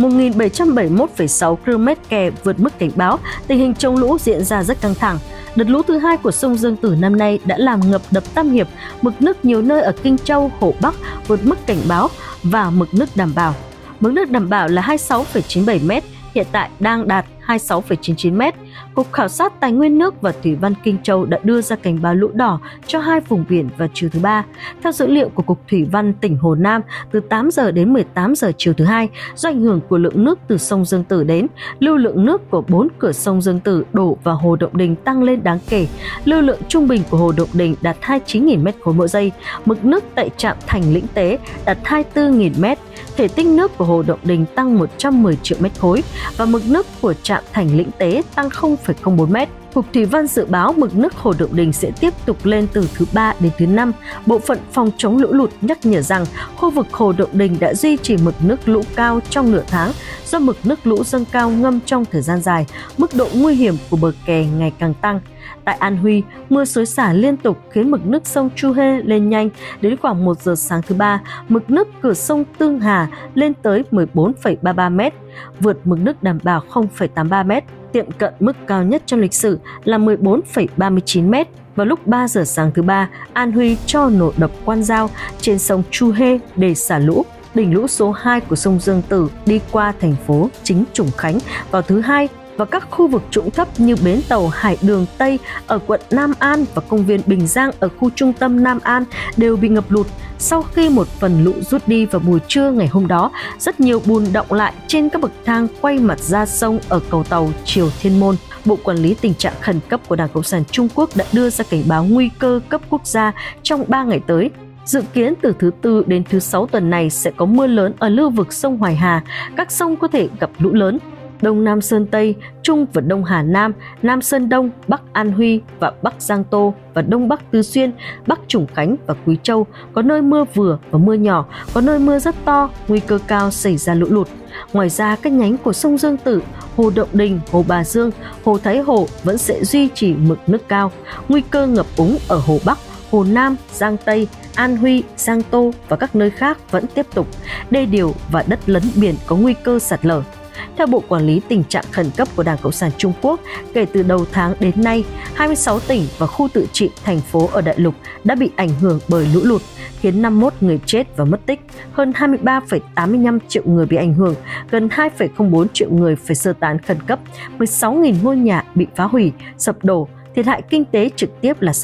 1.771,6 km kè vượt mức cảnh báo, tình hình chống lũ diễn ra rất căng thẳng. Đợt lũ thứ 2 của sông Dương Tử năm nay đã làm ngập đập Tam Hiệp, mực nước nhiều nơi ở Kinh Châu, Hồ Bắc vượt mức cảnh báo và mực nước đảm bảo. Mực nước đảm bảo là 26,97 m, hiện tại đang đạt 26,99 m. Cục Khảo sát Tài nguyên nước và Thủy văn Kinh Châu đã đưa ra cảnh báo lũ đỏ cho 2 vùng biển vào chiều thứ Ba. Theo dữ liệu của Cục Thủy văn tỉnh Hồ Nam, từ 8 giờ đến 18 giờ chiều thứ Hai, do ảnh hưởng của lượng nước từ sông Dương Tử đến, lưu lượng nước của 4 cửa sông Dương Tử đổ vào Hồ Động Đình tăng lên đáng kể. Lưu lượng trung bình của Hồ Động Đình đạt 29.000 m3 mỗi giây, mực nước tại trạm Thành Lĩnh Tế đạt 24.000 m. Thể tích nước của Hồ Động Đình tăng 110 triệu m3 và mực nước của trạm Thành Lĩnh Tế tăng 0,04 m. Cục Thủy văn dự báo mực nước Hồ Động Đình sẽ tiếp tục lên từ thứ Ba đến thứ Năm. Bộ phận phòng chống lũ lụt nhắc nhở rằng khu vực Hồ Động Đình đã duy trì mực nước lũ cao trong nửa tháng do mực nước lũ dâng cao ngâm trong thời gian dài, mức độ nguy hiểm của bờ kè ngày càng tăng. Tại An Huy, mưa xối xả liên tục khiến mực nước sông Chu Hê lên nhanh. Đến khoảng 1 giờ sáng thứ Ba, mực nước cửa sông Tương Hà lên tới 14,33 m, vượt mực nước đảm bảo 0,83 m, tiệm cận mức cao nhất trong lịch sử là 14,39 m. Vào lúc 3 giờ sáng thứ Ba, An Huy cho nổ đập Quan Giao trên sông Chu Hê để xả lũ. Đỉnh lũ số 2 của sông Dương Tử đi qua thành phố chính Trùng Khánh vào thứ Hai và các khu vực trũng thấp như bến tàu Hải Đường Tây ở quận Nam An và công viên Bình Giang ở khu trung tâm Nam An đều bị ngập lụt. Sau khi một phần lũ rút đi vào buổi trưa ngày hôm đó, rất nhiều bùn đọng lại trên các bậc thang quay mặt ra sông ở cầu tàu Triều Thiên Môn. Bộ Quản lý Tình trạng khẩn cấp của Đảng Cộng sản Trung Quốc đã đưa ra cảnh báo nguy cơ cấp quốc gia trong 3 ngày tới. Dự kiến từ thứ Tư đến thứ Sáu tuần này sẽ có mưa lớn ở lưu vực sông Hoài Hà, các sông có thể gặp lũ lớn. Đông Nam Sơn Tây, Trung và Đông Hà Nam, Nam Sơn Đông, Bắc An Huy và Bắc Giang Tô và Đông Bắc Tứ Xuyên, Bắc Trùng Khánh và Quý Châu có nơi mưa vừa và mưa nhỏ, có nơi mưa rất to, nguy cơ cao xảy ra lũ lụt. Ngoài ra, các nhánh của sông Dương Tử, Hồ Động Đình, Hồ Bà Dương, Hồ Thái Hồ vẫn sẽ duy trì mực nước cao. Nguy cơ ngập úng ở Hồ Bắc, Hồ Nam, Giang Tây, An Huy, Giang Tô và các nơi khác vẫn tiếp tục. Đê điều và đất lấn biển có nguy cơ sạt lở. Theo Bộ Quản lý Tình trạng khẩn cấp của Đảng Cộng sản Trung Quốc, kể từ đầu tháng đến nay, 26 tỉnh và khu tự trị, thành phố ở đại lục đã bị ảnh hưởng bởi lũ lụt, khiến 51 người chết và mất tích, hơn 23,85 triệu người bị ảnh hưởng, gần 2,04 triệu người phải sơ tán khẩn cấp, 16.000 ngôi nhà bị phá hủy, sập đổ, thiệt hại kinh tế trực tiếp là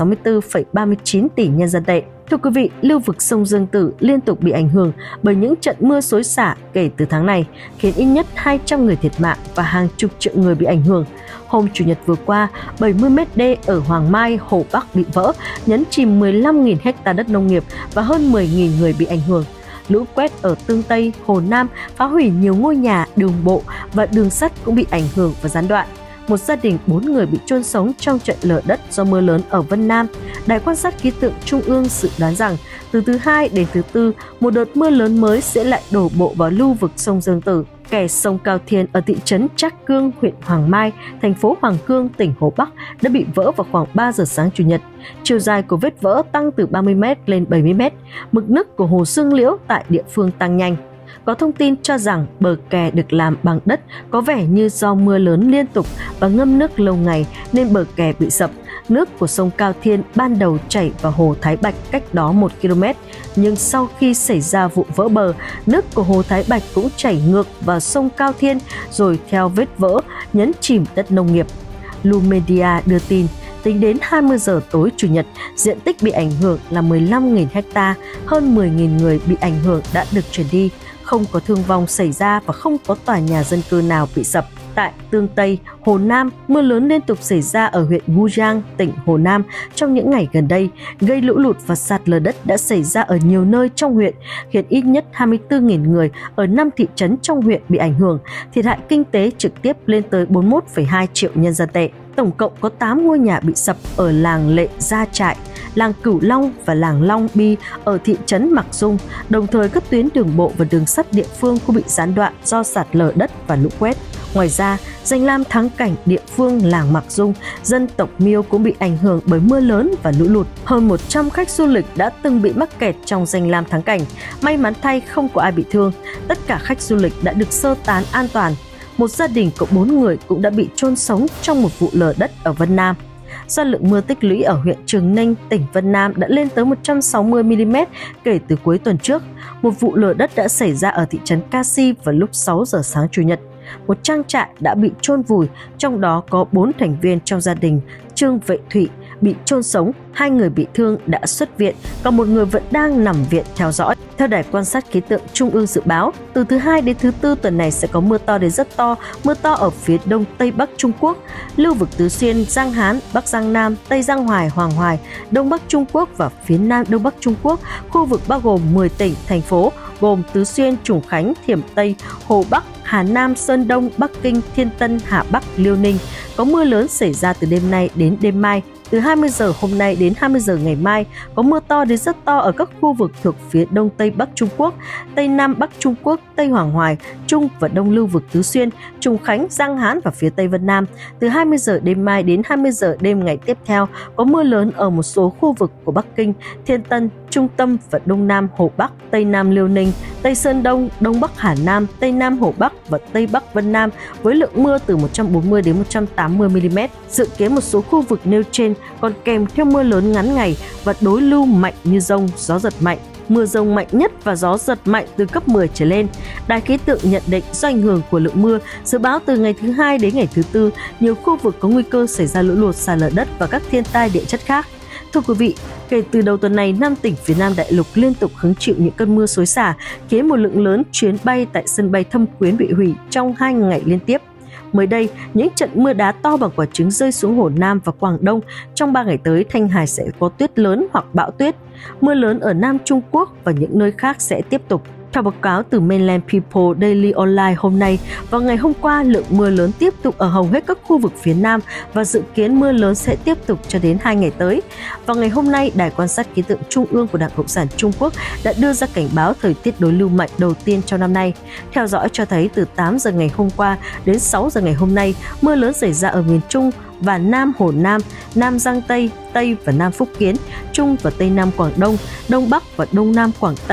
64,39 tỷ nhân dân tệ. Thưa quý vị, lưu vực sông Dương Tử liên tục bị ảnh hưởng bởi những trận mưa xối xả kể từ tháng này, khiến ít nhất 200 người thiệt mạng và hàng chục triệu người bị ảnh hưởng. Hôm Chủ nhật vừa qua, 70 mét đê ở Hoàng Mai, Hồ Bắc bị vỡ, nhấn chìm 15.000 ha đất nông nghiệp và hơn 10.000 người bị ảnh hưởng. Lũ quét ở Tương Tây, Hồ Nam phá hủy nhiều ngôi nhà, đường bộ và đường sắt cũng bị ảnh hưởng và gián đoạn. Một gia đình 4 người bị chôn sống trong trận lở đất do mưa lớn ở Vân Nam. Đài quan sát khí tượng Trung ương dự đoán rằng từ thứ Hai đến thứ Tư, một đợt mưa lớn mới sẽ lại đổ bộ vào lưu vực sông Dương Tử. Kè sông Cao Thiên ở thị trấn Trác Cương, huyện Hoàng Mai, thành phố Hoàng Cương, tỉnh Hồ Bắc đã bị vỡ vào khoảng 3 giờ sáng Chủ nhật. Chiều dài của vết vỡ tăng từ 30 m lên 70 m. Mực nước của hồ Xương Liễu tại địa phương tăng nhanh. Có thông tin cho rằng bờ kè được làm bằng đất, có vẻ như do mưa lớn liên tục và ngâm nước lâu ngày nên bờ kè bị sập. Nước của sông Cao Thiên ban đầu chảy vào hồ Thái Bạch cách đó 1 km, nhưng sau khi xảy ra vụ vỡ bờ, nước của hồ Thái Bạch cũng chảy ngược vào sông Cao Thiên rồi theo vết vỡ nhấn chìm đất nông nghiệp. Lumedia đưa tin, tính đến 20 giờ tối Chủ nhật, diện tích bị ảnh hưởng là 15.000 ha, hơn 10.000 người bị ảnh hưởng đã được chuyển đi. Không có thương vong xảy ra và không có tòa nhà dân cư nào bị sập. Tại Tương Tây, Hồ Nam, mưa lớn liên tục xảy ra ở huyện Gujiang, tỉnh Hồ Nam trong những ngày gần đây, gây lũ lụt và sạt lở đất đã xảy ra ở nhiều nơi trong huyện, khiến ít nhất 24.000 người ở 5 thị trấn trong huyện bị ảnh hưởng, thiệt hại kinh tế trực tiếp lên tới 41,2 triệu nhân dân tệ. Tổng cộng có 8 ngôi nhà bị sập ở làng Lệ Gia Trại, làng Cửu Long và làng Long Bi ở thị trấn Mặc Dung, đồng thời các tuyến đường bộ và đường sắt địa phương cũng bị gián đoạn do sạt lở đất và lũ quét. Ngoài ra, danh lam thắng cảnh địa phương làng Mặc Dung, dân tộc Miêu cũng bị ảnh hưởng bởi mưa lớn và lũ lụt. Hơn 100 khách du lịch đã từng bị mắc kẹt trong danh lam thắng cảnh. May mắn thay không có ai bị thương, tất cả khách du lịch đã được sơ tán an toàn. Một gia đình có 4 người cũng đã bị chôn sống trong một vụ lở đất ở Vân Nam. Do lượng mưa tích lũy ở huyện Trường Ninh, tỉnh Vân Nam đã lên tới 160 mm kể từ cuối tuần trước. Một vụ lở đất đã xảy ra ở thị trấn Ca Si vào lúc 6 giờ sáng Chủ nhật. Một trang trại đã bị chôn vùi, trong đó có 4 thành viên trong gia đình Trương Vệ Thụy bị chôn sống, 2 người bị thương đã xuất viện, còn 1 người vẫn đang nằm viện theo dõi. Theo Đài quan sát khí tượng Trung ương dự báo, từ thứ Hai đến thứ Tư tuần này sẽ có mưa to đến rất to, mưa to ở phía đông tây bắc Trung Quốc, lưu vực Tứ Xuyên, Giang Hán, Bắc Giang Nam, Tây Giang Hoài, Hoàng Hoài, Đông Bắc Trung Quốc và phía Nam Đông Bắc Trung Quốc. Khu vực bao gồm 10 tỉnh, thành phố gồm Tứ Xuyên, Trùng Khánh, Thiểm Tây, Hồ Bắc, Hà Nam, Sơn Đông, Bắc Kinh, Thiên Tân, Hà Bắc, Liêu Ninh. Có mưa lớn xảy ra từ đêm nay đến đêm mai. Từ 20 giờ hôm nay đến 20 giờ ngày mai, có mưa to đến rất to ở các khu vực thuộc phía Đông Tây Bắc Trung Quốc, Tây Nam Bắc Trung Quốc, Tây Hoàng Hoài, Trung và Đông lưu vực Tứ Xuyên, Trùng Khánh, Giang Hán và phía Tây Vân Nam. Từ 20 giờ đêm mai đến 20 giờ đêm ngày tiếp theo, có mưa lớn ở một số khu vực của Bắc Kinh, Thiên Tân, Trung Tâm và Đông Nam Hồ Bắc, Tây Nam Liêu Ninh, Tây Sơn Đông, Đông Bắc Hà Nam, Tây Nam Hồ Bắc và Tây Bắc Vân Nam với lượng mưa từ 140 đến 180 mm. Dự kiến một số khu vực nêu trên còn kèm theo mưa lớn ngắn ngày và đối lưu mạnh như dông, gió giật mạnh. Mưa dông mạnh nhất và gió giật mạnh từ cấp 10 trở lên. Đài khí tượng nhận định do ảnh hưởng của lượng mưa, dự báo từ ngày thứ Hai đến ngày thứ Tư, nhiều khu vực có nguy cơ xảy ra lũ lụt, sạt lở đất và các thiên tai địa chất khác. Thưa quý vị, kể từ đầu tuần này, 5 tỉnh phía Nam đại lục liên tục hứng chịu những cơn mưa xối xả, khiến một lượng lớn chuyến bay tại sân bay Thâm Quyến bị hủy trong 2 ngày liên tiếp. Mới đây, những trận mưa đá to bằng quả trứng rơi xuống Hồ Nam và Quảng Đông. Trong 3 ngày tới, Thanh Hải sẽ có tuyết lớn hoặc bão tuyết. Mưa lớn ở Nam Trung Quốc và những nơi khác sẽ tiếp tục. Theo báo cáo từ Mainland People Daily Online hôm nay, vào ngày hôm qua, lượng mưa lớn tiếp tục ở hầu hết các khu vực phía Nam và dự kiến mưa lớn sẽ tiếp tục cho đến 2 ngày tới. Vào ngày hôm nay, Đài quan sát khí tượng Trung ương của Đảng Cộng sản Trung Quốc đã đưa ra cảnh báo thời tiết đối lưu mạnh đầu tiên trong năm nay. Theo dõi cho thấy từ 8 giờ ngày hôm qua đến 6 giờ ngày hôm nay, mưa lớn xảy ra ở miền Trung và Nam Hồ Nam, Nam Giang Tây, Tây và Nam Phúc Kiến, Trung và Tây Nam Quảng Đông, Đông Bắc và Đông Nam Quảng Tây,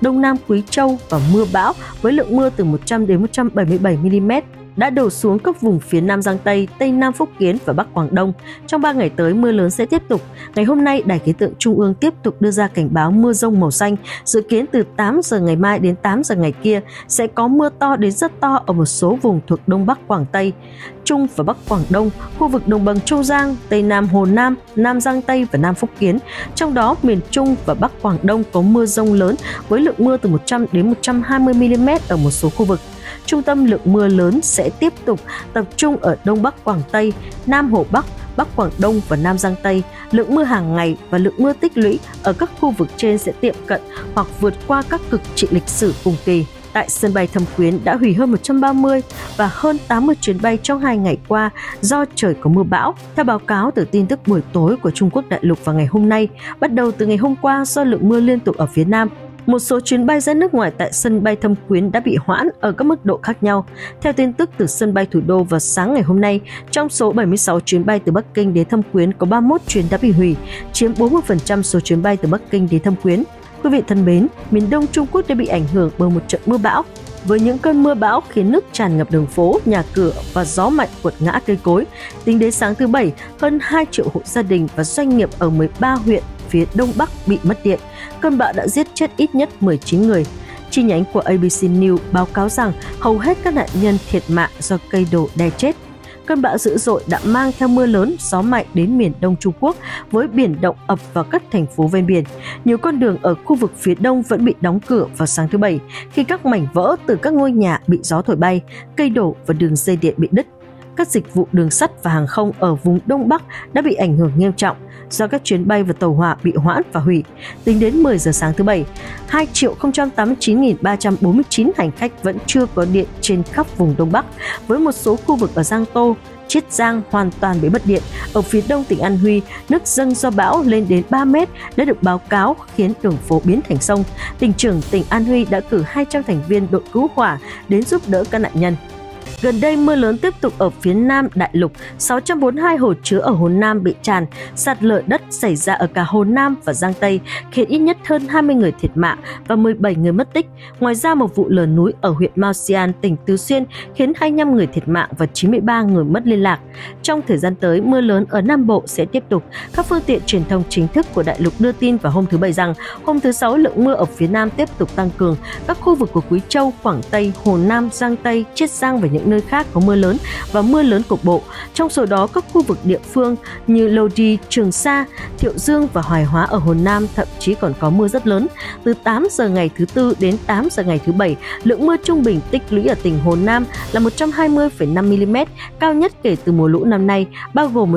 Đông Nam Quý Châu và mưa bão với lượng mưa từ 100 đến 177 mm đã đổ xuống các vùng phía Nam Giang Tây, Tây Nam Phúc Kiến và Bắc Quảng Đông. Trong 3 ngày tới, mưa lớn sẽ tiếp tục. Ngày hôm nay, Đài khí tượng Trung ương tiếp tục đưa ra cảnh báo mưa rông màu xanh. Dự kiến từ 8 giờ ngày mai đến 8 giờ ngày kia sẽ có mưa to đến rất to ở một số vùng thuộc Đông Bắc Quảng Tây, Trung và Bắc Quảng Đông, khu vực Đồng bằng Châu Giang, Tây Nam Hồ Nam, Nam Giang Tây và Nam Phúc Kiến. Trong đó, miền Trung và Bắc Quảng Đông có mưa rông lớn với lượng mưa từ 100 đến 120 mm ở một số khu vực. Trung tâm lượng mưa lớn sẽ tiếp tục tập trung ở Đông Bắc Quảng Tây, Nam Hồ Bắc, Bắc Quảng Đông và Nam Giang Tây. Lượng mưa hàng ngày và lượng mưa tích lũy ở các khu vực trên sẽ tiệm cận hoặc vượt qua các cực trị lịch sử cùng kỳ. Tại sân bay Thâm Quyến đã hủy hơn 130 và hơn 80 chuyến bay trong 2 ngày qua do trời có mưa bão. Theo báo cáo từ tin tức buổi tối của Trung Quốc đại lục vào ngày hôm nay, bắt đầu từ ngày hôm qua do lượng mưa liên tục ở phía Nam, một số chuyến bay ra nước ngoài tại sân bay Thâm Quyến đã bị hoãn ở các mức độ khác nhau. Theo tin tức từ sân bay thủ đô vào sáng ngày hôm nay, trong số 76 chuyến bay từ Bắc Kinh đến Thâm Quyến có 31 chuyến đã bị hủy, chiếm 40% số chuyến bay từ Bắc Kinh đến Thâm Quyến. Quý vị thân mến, miền Đông Trung Quốc đã bị ảnh hưởng bởi một trận mưa bão, với những cơn mưa bão khiến nước tràn ngập đường phố, nhà cửa và gió mạnh quật ngã cây cối. Tính đến sáng thứ Bảy, hơn 2 triệu hộ gia đình và doanh nghiệp ở 13 huyện phía Đông Bắc bị mất điện. Cơn bão đã giết chết ít nhất 19 người. Chi nhánh của ABC News báo cáo rằng hầu hết các nạn nhân thiệt mạng do cây đổ đè chết. Cơn bão dữ dội đã mang theo mưa lớn, gió mạnh đến miền Đông Trung Quốc với biển động ập vào các thành phố ven biển. Nhiều con đường ở khu vực phía Đông vẫn bị đóng cửa vào sáng thứ Bảy khi các mảnh vỡ từ các ngôi nhà bị gió thổi bay, cây đổ và đường dây điện bị đứt. Các dịch vụ đường sắt và hàng không ở vùng Đông Bắc đã bị ảnh hưởng nghiêm trọng do các chuyến bay và tàu hỏa bị hoãn và hủy. Tính đến 10 giờ sáng thứ Bảy, 2.089.349 hành khách vẫn chưa có điện trên khắp vùng Đông Bắc, với một số khu vực ở Giang Tô, Chiết Giang hoàn toàn bị mất điện. Ở phía đông tỉnh An Huy, nước dâng do bão lên đến 3 mét đã được báo cáo khiến đường phố biến thành sông. Tỉnh trưởng tỉnh An Huy đã cử 200 thành viên đội cứu hỏa đến giúp đỡ các nạn nhân. Gần đây, mưa lớn tiếp tục ở phía Nam đại lục, 642 hồ chứa ở Hồ Nam bị tràn, sạt lở đất xảy ra ở cả Hồ Nam và Giang Tây, khiến ít nhất hơn 20 người thiệt mạng và 17 người mất tích. Ngoài ra, một vụ lở núi ở huyện Mao Xi'an, tỉnh Tứ Xuyên khiến 25 người thiệt mạng và 93 người mất liên lạc. Trong thời gian tới, mưa lớn ở Nam Bộ sẽ tiếp tục. Các phương tiện truyền thông chính thức của đại lục đưa tin vào hôm thứ Bảy rằng hôm thứ Sáu lượng mưa ở phía Nam tiếp tục tăng cường. Các khu vực của Quý Châu, Quảng Tây, Hồ Nam, Giang Tây, Chiết Giang và những nơi khác có mưa lớn và mưa lớn cục bộ. Trong số đó, các khu vực địa phương như Lô Đi, Trường Sa, Thiệu Dương và Hoài Hóa ở Hồ Nam thậm chí còn có mưa rất lớn. Từ 8 giờ ngày thứ Tư đến 8 giờ ngày thứ Bảy, lượng mưa trung bình tích lũy ở tỉnh Hồ Nam là 120,5 mm, cao nhất kể từ mùa lũ năm nay, bao gồm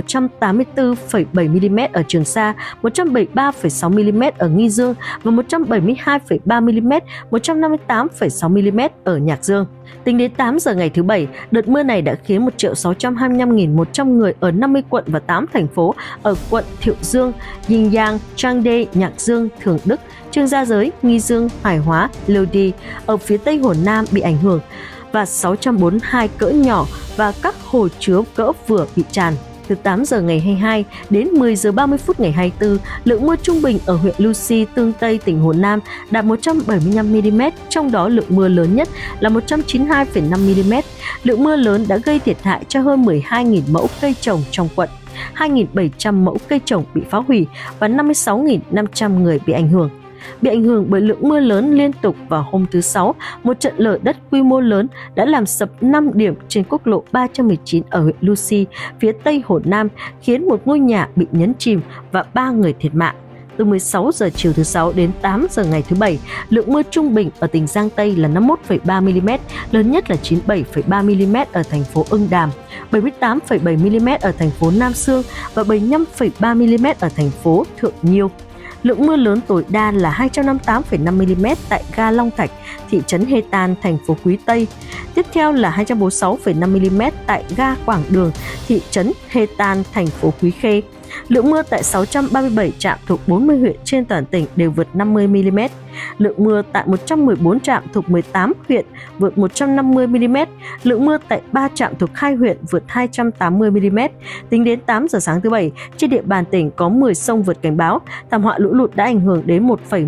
184,7 mm ở Trường Sa, 173,6 mm ở Nghi Dương và 172,3 mm, 158,6 mm ở Nhạc Dương. Tính đến 8 giờ ngày thứ Bảy, đợt mưa này đã khiến 1.625.100 người ở 50 quận và 8 thành phố ở quận Thiệu Dương, Yin Yang, Changde, Nhạc Dương, Thường Đức, Trương Gia Giới, Nghi Dương, Hải Hóa, Lô Đi ở phía Tây Hồ Nam bị ảnh hưởng và 642 cỡ nhỏ và các hồ chứa cỡ vừa bị tràn. Từ 8 giờ ngày 22 đến 10 giờ 30 phút ngày 24, lượng mưa trung bình ở huyện Lucy, Tương Tây, tỉnh Hồ Nam đạt 175 mm, trong đó lượng mưa lớn nhất là 192,5 mm. Lượng mưa lớn đã gây thiệt hại cho hơn 12.000 mẫu cây trồng trong quận, 2.700 mẫu cây trồng bị phá hủy và 56.500 người bị ảnh hưởng. Bị ảnh hưởng bởi lượng mưa lớn liên tục vào hôm thứ Sáu, một trận lở đất quy mô lớn đã làm sập 5 điểm trên quốc lộ 319 ở huyện Lucy, phía Tây Hồ Nam, khiến một ngôi nhà bị nhấn chìm và 3 người thiệt mạng. Từ 16 giờ chiều thứ Sáu đến 8 giờ ngày thứ Bảy, lượng mưa trung bình ở tỉnh Giang Tây là 51,3 mm, lớn nhất là 97,3 mm ở thành phố Ưng Đàm, 78,7 mm ở thành phố Nam Xương và 75,3 mm ở thành phố Thượng Nhiêu. Lượng mưa lớn tối đa là 258,5 mm tại ga Long Thạch, thị trấn Hê Tan, thành phố Quý Tây. Tiếp theo là 246,5 mm tại ga Quảng Đường, thị trấn Hê Tan, thành phố Quý Khê. Lượng mưa tại 637 trạm thuộc 40 huyện trên toàn tỉnh đều vượt 50 mm. Lượng mưa tại 114 trạm thuộc 18 huyện vượt 150 mm, lượng mưa tại 3 trạm thuộc 2 huyện vượt 280 mm. Tính đến 8 giờ sáng thứ Bảy, trên địa bàn tỉnh có 10 sông vượt cảnh báo. Thảm họa lũ lụt đã ảnh hưởng đến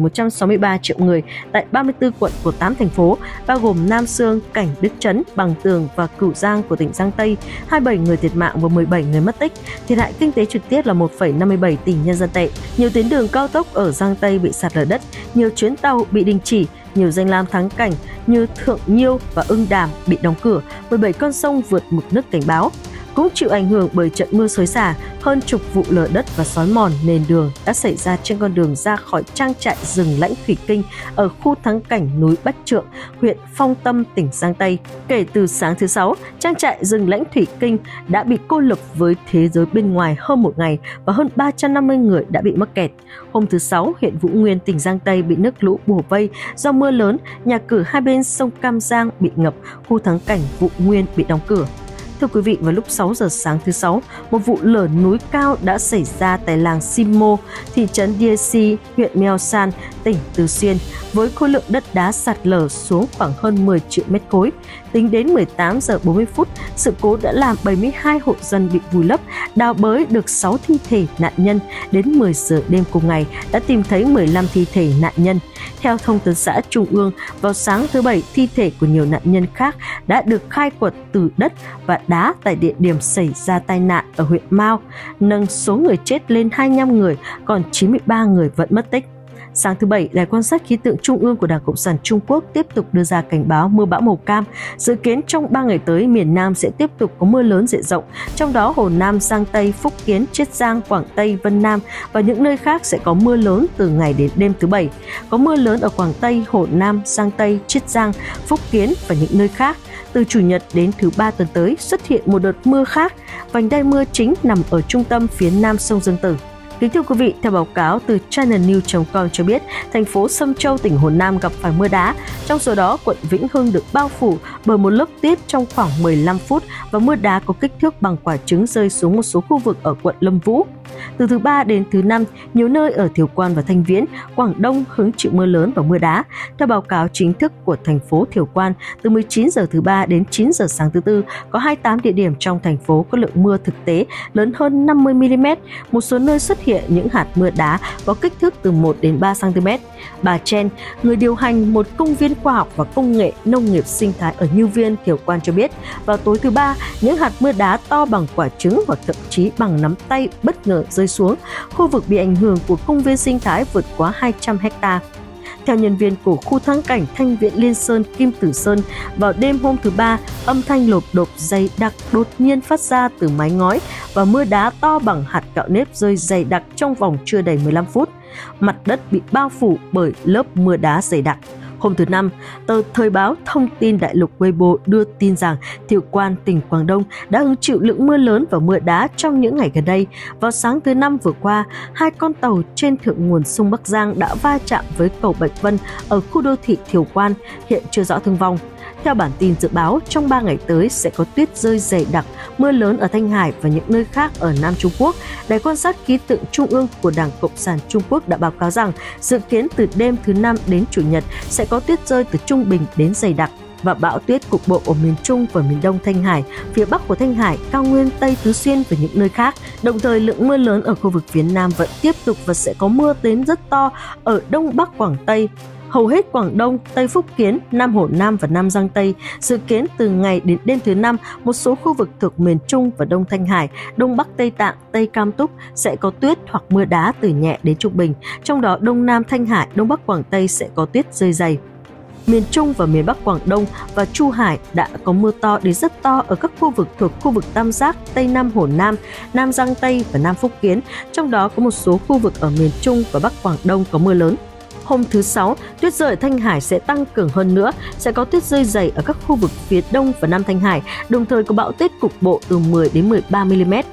1,163 triệu người tại 34 quận của 8 thành phố, bao gồm Nam Xương, Cảnh, Đức Trấn, Bằng Tường và Cửu Giang của tỉnh Giang Tây. 27 người thiệt mạng và 17 người mất tích. Thiệt hại kinh tế trực tiếp là 1,57 tỷ nhân dân tệ. Nhiều tuyến đường cao tốc ở Giang Tây bị sạt lở đất, nhiều chuyến tàu bị đình chỉ, nhiều danh lam thắng cảnh như Thượng Nhiêu và Ưng Đàm bị đóng cửa, 17 con sông vượt mực nước cảnh báo. Cũng chịu ảnh hưởng bởi trận mưa xối xả, hơn chục vụ lở đất và xói mòn nền đường đã xảy ra trên con đường ra khỏi trang trại rừng Lãnh Thủy Kinh ở khu thắng cảnh núi Bách Trượng, huyện Phong Tâm, tỉnh Giang Tây. Kể từ sáng thứ Sáu, trang trại rừng Lãnh Thủy Kinh đã bị cô lập với thế giới bên ngoài hơn một ngày và hơn 350 người đã bị mắc kẹt. Hôm thứ Sáu, huyện Vũ Nguyên, tỉnh Giang Tây bị nước lũ bủa vây do mưa lớn, nhà cửa hai bên sông Cam Giang bị ngập, khu thắng cảnh Vũ Nguyên bị đóng cửa. Thưa quý vị, vào lúc 6 giờ sáng thứ Sáu, một vụ lở núi cao đã xảy ra tại làng Simo, thị trấn Diesi, huyện Meo San, tỉnh Từ Xuyên, với khối lượng đất đá sạt lở xuống khoảng hơn 10 triệu mét khối. Tính đến 18 giờ 40 phút, sự cố đã làm 72 hộ dân bị vùi lấp, đào bới được 6 thi thể nạn nhân. Đến 10 giờ đêm cùng ngày đã tìm thấy 15 thi thể nạn nhân. Theo Thông tấn xã Trung ương, vào sáng thứ Bảy, thi thể của nhiều nạn nhân khác đã được khai quật từ đất và đá tại địa điểm xảy ra tai nạn ở huyện Mao, nâng số người chết lên 25 người, còn 93 người vẫn mất tích. Sáng thứ Bảy, Đài quan sát khí tượng Trung ương của Đảng Cộng sản Trung Quốc tiếp tục đưa ra cảnh báo mưa bão màu cam. Dự kiến trong 3 ngày tới, miền Nam sẽ tiếp tục có mưa lớn diện rộng, trong đó Hồ Nam, Giang Tây, Phúc Kiến, Chiết Giang, Quảng Tây, Vân Nam và những nơi khác sẽ có mưa lớn từ ngày đến đêm thứ Bảy. Có mưa lớn ở Quảng Tây, Hồ Nam, Giang Tây, Chiết Giang, Phúc Kiến và những nơi khác. Từ Chủ nhật đến thứ Ba tuần tới xuất hiện một đợt mưa khác. Vành đai mưa chính nằm ở trung tâm phía nam sông Dương Tử. Kính thưa quý vị, theo báo cáo từ channelnews.com cho biết, thành phố Sâm Châu, tỉnh Hồ Nam gặp phải mưa đá. Trong số đó, quận Vĩnh Hưng được bao phủ bởi một lớp tuyết trong khoảng 15 phút và mưa đá có kích thước bằng quả trứng rơi xuống một số khu vực ở quận Lâm Vũ. Từ thứ Ba đến thứ Năm, nhiều nơi ở Thiều Quan và Thanh Viễn, Quảng Đông hứng chịu mưa lớn và mưa đá. Theo báo cáo chính thức của thành phố Thiều Quan, từ 19 giờ thứ Ba đến 9 giờ sáng thứ Tư, có 28 địa điểm trong thành phố có lượng mưa thực tế lớn hơn 50 mm. Một số nơi xuất hiện những hạt mưa đá có kích thước từ 1 đến 3 cm. Bà Chen, người điều hành một công viên khoa học và công nghệ nông nghiệp sinh thái ở Như Viên, Thiều Quan cho biết, vào tối thứ Ba, những hạt mưa đá to bằng quả trứng hoặc thậm chí bằng nắm tay bất ngờ rơi xuống. Khu vực bị ảnh hưởng của công viên sinh thái vượt quá 200 ha. Theo nhân viên của khu thắng cảnh Thanh Viễn Liên Sơn, Kim Tử Sơn, vào đêm hôm thứ Ba, âm thanh lộp độp dày đặc đột nhiên phát ra từ mái ngói và mưa đá to bằng hạt gạo nếp rơi dày đặc trong vòng chưa đầy 15 phút. Mặt đất bị bao phủ bởi lớp mưa đá dày đặc. Hôm thứ Năm, tờ Thời báo Thông tin Đại lục Weibo đưa tin rằng Thiều Quan, tỉnh Quảng Đông đã hứng chịu lượng mưa lớn và mưa đá trong những ngày gần đây. Vào sáng thứ Năm vừa qua, 2 con tàu trên thượng nguồn sông Bắc Giang đã va chạm với cầu Bạch Vân ở khu đô thị Thiều Quan, hiện chưa rõ thương vong. Theo bản tin dự báo, trong 3 ngày tới sẽ có tuyết rơi dày đặc, mưa lớn ở Thanh Hải và những nơi khác ở Nam Trung Quốc. Đài quan sát khí tượng Trung ương của Đảng Cộng sản Trung Quốc đã báo cáo rằng dự kiến từ đêm thứ Năm đến Chủ nhật sẽ có tuyết rơi từ trung bình đến dày đặc và bão tuyết cục bộ ở miền Trung và miền Đông Thanh Hải, phía Bắc của Thanh Hải, cao nguyên Tây Tứ Xuyên và những nơi khác. Đồng thời, lượng mưa lớn ở khu vực phía Nam vẫn tiếp tục và sẽ có mưa đến rất to ở Đông Bắc Quảng Tây. Hầu hết Quảng Đông, Tây Phúc Kiến, Nam Hồ Nam và Nam Giang Tây. Dự kiến từ ngày đến đêm thứ Năm, một số khu vực thuộc miền Trung và Đông Thanh Hải, Đông Bắc Tây Tạng, Tây Cam Túc sẽ có tuyết hoặc mưa đá từ nhẹ đến trung bình. Trong đó Đông Nam Thanh Hải, Đông Bắc Quảng Tây sẽ có tuyết rơi dày. Miền Trung và miền Bắc Quảng Đông và Chu Hải đã có mưa to đến rất to ở các khu vực thuộc khu vực Tam Giác, Tây Nam Hồ Nam, Nam Giang Tây và Nam Phúc Kiến. Trong đó có một số khu vực ở miền Trung và Bắc Quảng Đông có mưa lớn. Hôm thứ Sáu, tuyết rơi ở Thanh Hải sẽ tăng cường hơn nữa, sẽ có tuyết rơi dày ở các khu vực phía Đông và Nam Thanh Hải, đồng thời có bão tuyết cục bộ từ 10 đến 13 mm.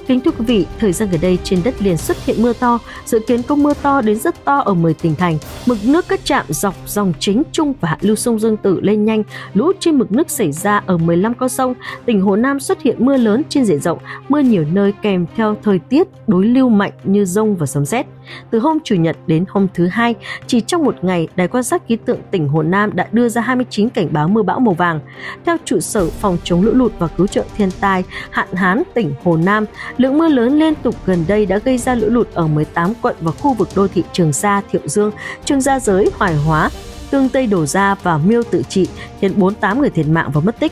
Kính thưa quý vị, thời gian gần đây trên đất liền xuất hiện mưa to, dự kiến có mưa to đến rất to ở 10 tỉnh thành. Mực nước các trạm dọc dòng chính, trung và hạ lưu sông Dương Tử lên nhanh, lũ trên mực nước xảy ra ở 15 con sông. Tỉnh Hồ Nam xuất hiện mưa lớn trên diện rộng, mưa nhiều nơi kèm theo thời tiết đối lưu mạnh như dông và sấm sét. Từ hôm Chủ nhật đến hôm thứ Hai, chỉ trong một ngày, Đài quan sát khí tượng tỉnh Hồ Nam đã đưa ra 29 cảnh báo mưa bão màu vàng. Theo trụ sở phòng chống lũ lụt và cứu trợ thiên tai, hạn hán tỉnh Hồ Nam, lượng mưa lớn liên tục gần đây đã gây ra lũ lụt ở 18 quận và khu vực đô thị Trường Sa, Thiệu Dương, Trương Gia Giới, Hoài Hóa, Tương Tây Đổ Gia và Miêu Tự Trị, hiện 48 người thiệt mạng và mất tích,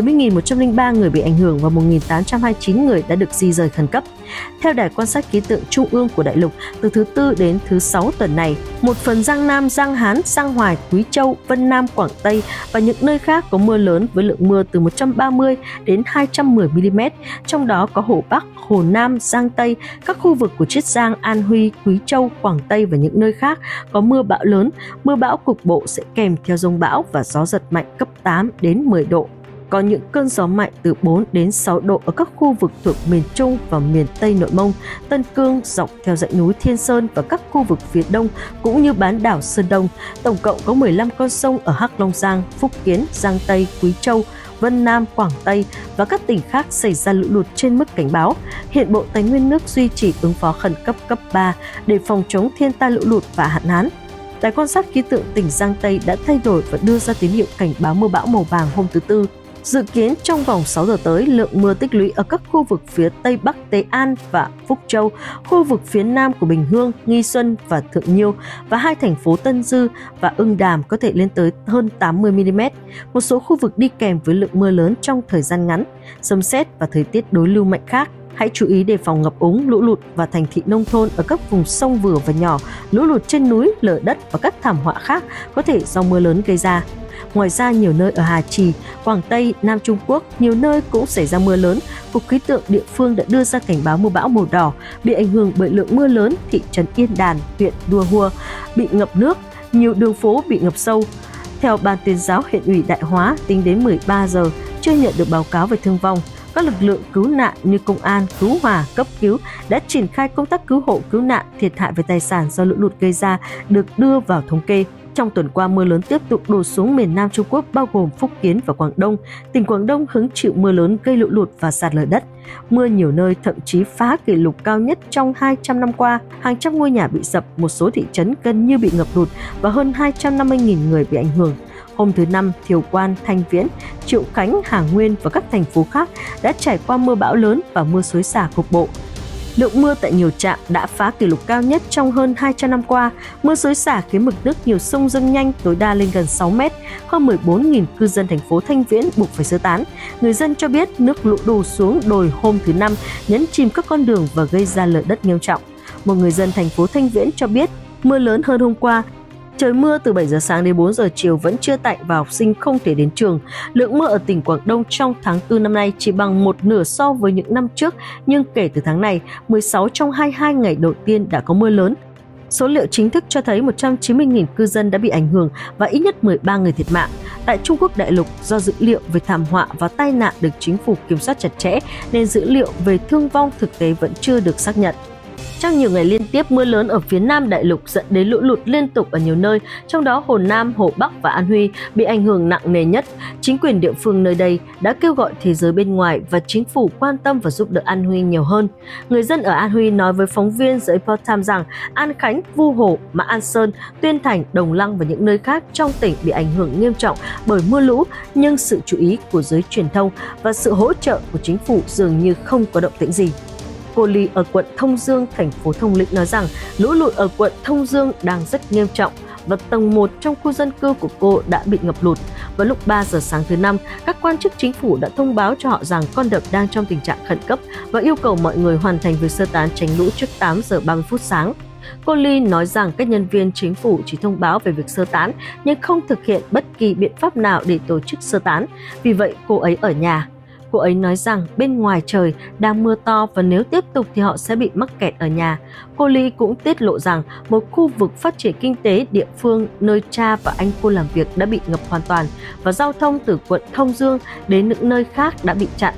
70.103 người bị ảnh hưởng và 1.829 người đã được di rời khẩn cấp. Theo Đài quan sát khí tượng Trung ương của Đại lục, từ thứ Tư đến thứ Sáu tuần này, một phần Giang Nam, Giang Hán, Giang Hoài, Quý Châu, Vân Nam, Quảng Tây và những nơi khác có mưa lớn với lượng mưa từ 130 đến 210 mm, trong đó có Hồ Bắc, Hồ Nam, Giang Tây, các khu vực của Chiết Giang, An Huy, Quý Châu, Quảng Tây và những nơi khác có mưa bão lớn. Mưa bão cục bộ sẽ kèm theo dông bão và gió giật mạnh cấp 8 đến 10 độ. Có những cơn gió mạnh từ 4 đến 6 độ ở các khu vực thuộc miền Trung và miền Tây Nội Mông, Tân Cương, dọc theo dãy núi Thiên Sơn và các khu vực phía Đông cũng như bán đảo Sơn Đông. Tổng cộng có 15 con sông ở Hắc Long Giang, Phúc Kiến, Giang Tây, Quý Châu, Vân Nam, Quảng Tây và các tỉnh khác xảy ra lũ lụt trên mức cảnh báo. Hiện Bộ Tài nguyên nước duy trì ứng phó khẩn cấp cấp 3 để phòng chống thiên tai lũ lụt và hạn hán. Đài quan sát khí tượng tỉnh Giang Tây đã thay đổi và đưa ra tín hiệu cảnh báo mưa bão màu vàng hôm thứ Tư. Dự kiến trong vòng 6 giờ tới, lượng mưa tích lũy ở các khu vực phía Tây Bắc Tế An và Phúc Châu, khu vực phía Nam của Bình Hương, Nghi Xuân và Thượng Nhiêu và hai thành phố Tân Dư và Ưng Đàm có thể lên tới hơn 80 mm. Một số khu vực đi kèm với lượng mưa lớn trong thời gian ngắn, sấm sét và thời tiết đối lưu mạnh khác. Hãy chú ý đề phòng ngập úng, lũ lụt và thành thị nông thôn ở các vùng sông vừa và nhỏ, lũ lụt trên núi, lở đất và các thảm họa khác có thể do mưa lớn gây ra. Ngoài ra, nhiều nơi ở Hà Trì, Quảng Tây, Nam Trung Quốc, nhiều nơi cũng xảy ra mưa lớn. Cục khí tượng địa phương đã đưa ra cảnh báo mưa bão màu đỏ, bị ảnh hưởng bởi lượng mưa lớn. Thị trấn Yên Đàn, huyện Đua Hua bị ngập nước, nhiều đường phố bị ngập sâu. Theo Ban tuyên giáo huyện ủy Đại Hóa, tính đến 13 giờ, chưa nhận được báo cáo về thương vong. Các lực lượng cứu nạn như công an, cứu hỏa, cấp cứu đã triển khai công tác cứu hộ cứu nạn, thiệt hại về tài sản do lũ lụt gây ra được đưa vào thống kê. Trong tuần qua, mưa lớn tiếp tục đổ xuống miền Nam Trung Quốc bao gồm Phúc Kiến và Quảng Đông. Tỉnh Quảng Đông hứng chịu mưa lớn gây lũ lụt và sạt lở đất. Mưa nhiều nơi thậm chí phá kỷ lục cao nhất trong 200 năm qua. Hàng trăm ngôi nhà bị sập, một số thị trấn gần như bị ngập lụt và hơn 250.000 người bị ảnh hưởng. Hôm thứ Năm, Thiều Quan, Thanh Viễn, Triệu Khánh, Hà Nguyên và các thành phố khác đã trải qua mưa bão lớn và mưa xối xả cục bộ. Lượng mưa tại nhiều trạm đã phá kỷ lục cao nhất trong hơn 200 năm qua. Mưa xối xả khiến mực nước nhiều sông dâng nhanh, tối đa lên gần 6 mét. Hơn 14.000 cư dân thành phố Thanh Viễn buộc phải sơ tán. Người dân cho biết nước lũ đổ xuống đồi hôm thứ Năm, nhấn chìm các con đường và gây ra lở đất nghiêm trọng. Một người dân thành phố Thanh Viễn cho biết mưa lớn hơn hôm qua. Trời mưa từ 7 giờ sáng đến 4 giờ chiều vẫn chưa tạnh và học sinh không thể đến trường. Lượng mưa ở tỉnh Quảng Đông trong tháng 4 năm nay chỉ bằng một nửa so với những năm trước, nhưng kể từ tháng này, 16 trong 22 ngày đầu tiên đã có mưa lớn. Số liệu chính thức cho thấy 190.000 cư dân đã bị ảnh hưởng và ít nhất 13 người thiệt mạng. Tại Trung Quốc đại lục, do dữ liệu về thảm họa và tai nạn được chính phủ kiểm soát chặt chẽ, nên dữ liệu về thương vong thực tế vẫn chưa được xác nhận. Trong nhiều ngày liên tiếp, mưa lớn ở phía Nam đại lục dẫn đến lũ lụt liên tục ở nhiều nơi, trong đó Hồ Nam, Hồ Bắc và An Huy bị ảnh hưởng nặng nề nhất. Chính quyền địa phương nơi đây đã kêu gọi thế giới bên ngoài và chính phủ quan tâm và giúp đỡ An Huy nhiều hơn. Người dân ở An Huy nói với phóng viên The Epoch Times rằng An Khánh, Vu Hồ, Mã An Sơn, Tuyên Thành, Đồng Lăng và những nơi khác trong tỉnh bị ảnh hưởng nghiêm trọng bởi mưa lũ, nhưng sự chú ý của giới truyền thông và sự hỗ trợ của chính phủ dường như không có động tĩnh gì. Cô Ly ở quận Thông Dương, thành phố Thông Lĩnh nói rằng lũ lụt ở quận Thông Dương đang rất nghiêm trọng và tầng 1 trong khu dân cư của cô đã bị ngập lụt. Vào lúc 3 giờ sáng thứ Năm, các quan chức chính phủ đã thông báo cho họ rằng con đập đang trong tình trạng khẩn cấp và yêu cầu mọi người hoàn thành việc sơ tán tránh lũ trước 8 giờ 30 phút sáng. Cô Ly nói rằng các nhân viên chính phủ chỉ thông báo về việc sơ tán nhưng không thực hiện bất kỳ biện pháp nào để tổ chức sơ tán, vì vậy cô ấy ở nhà. Cô ấy nói rằng bên ngoài trời đang mưa to và nếu tiếp tục thì họ sẽ bị mắc kẹt ở nhà. Cô Ly cũng tiết lộ rằng một khu vực phát triển kinh tế địa phương nơi cha và anh cô làm việc đã bị ngập hoàn toàn và giao thông từ quận Thông Dương đến những nơi khác đã bị chặn.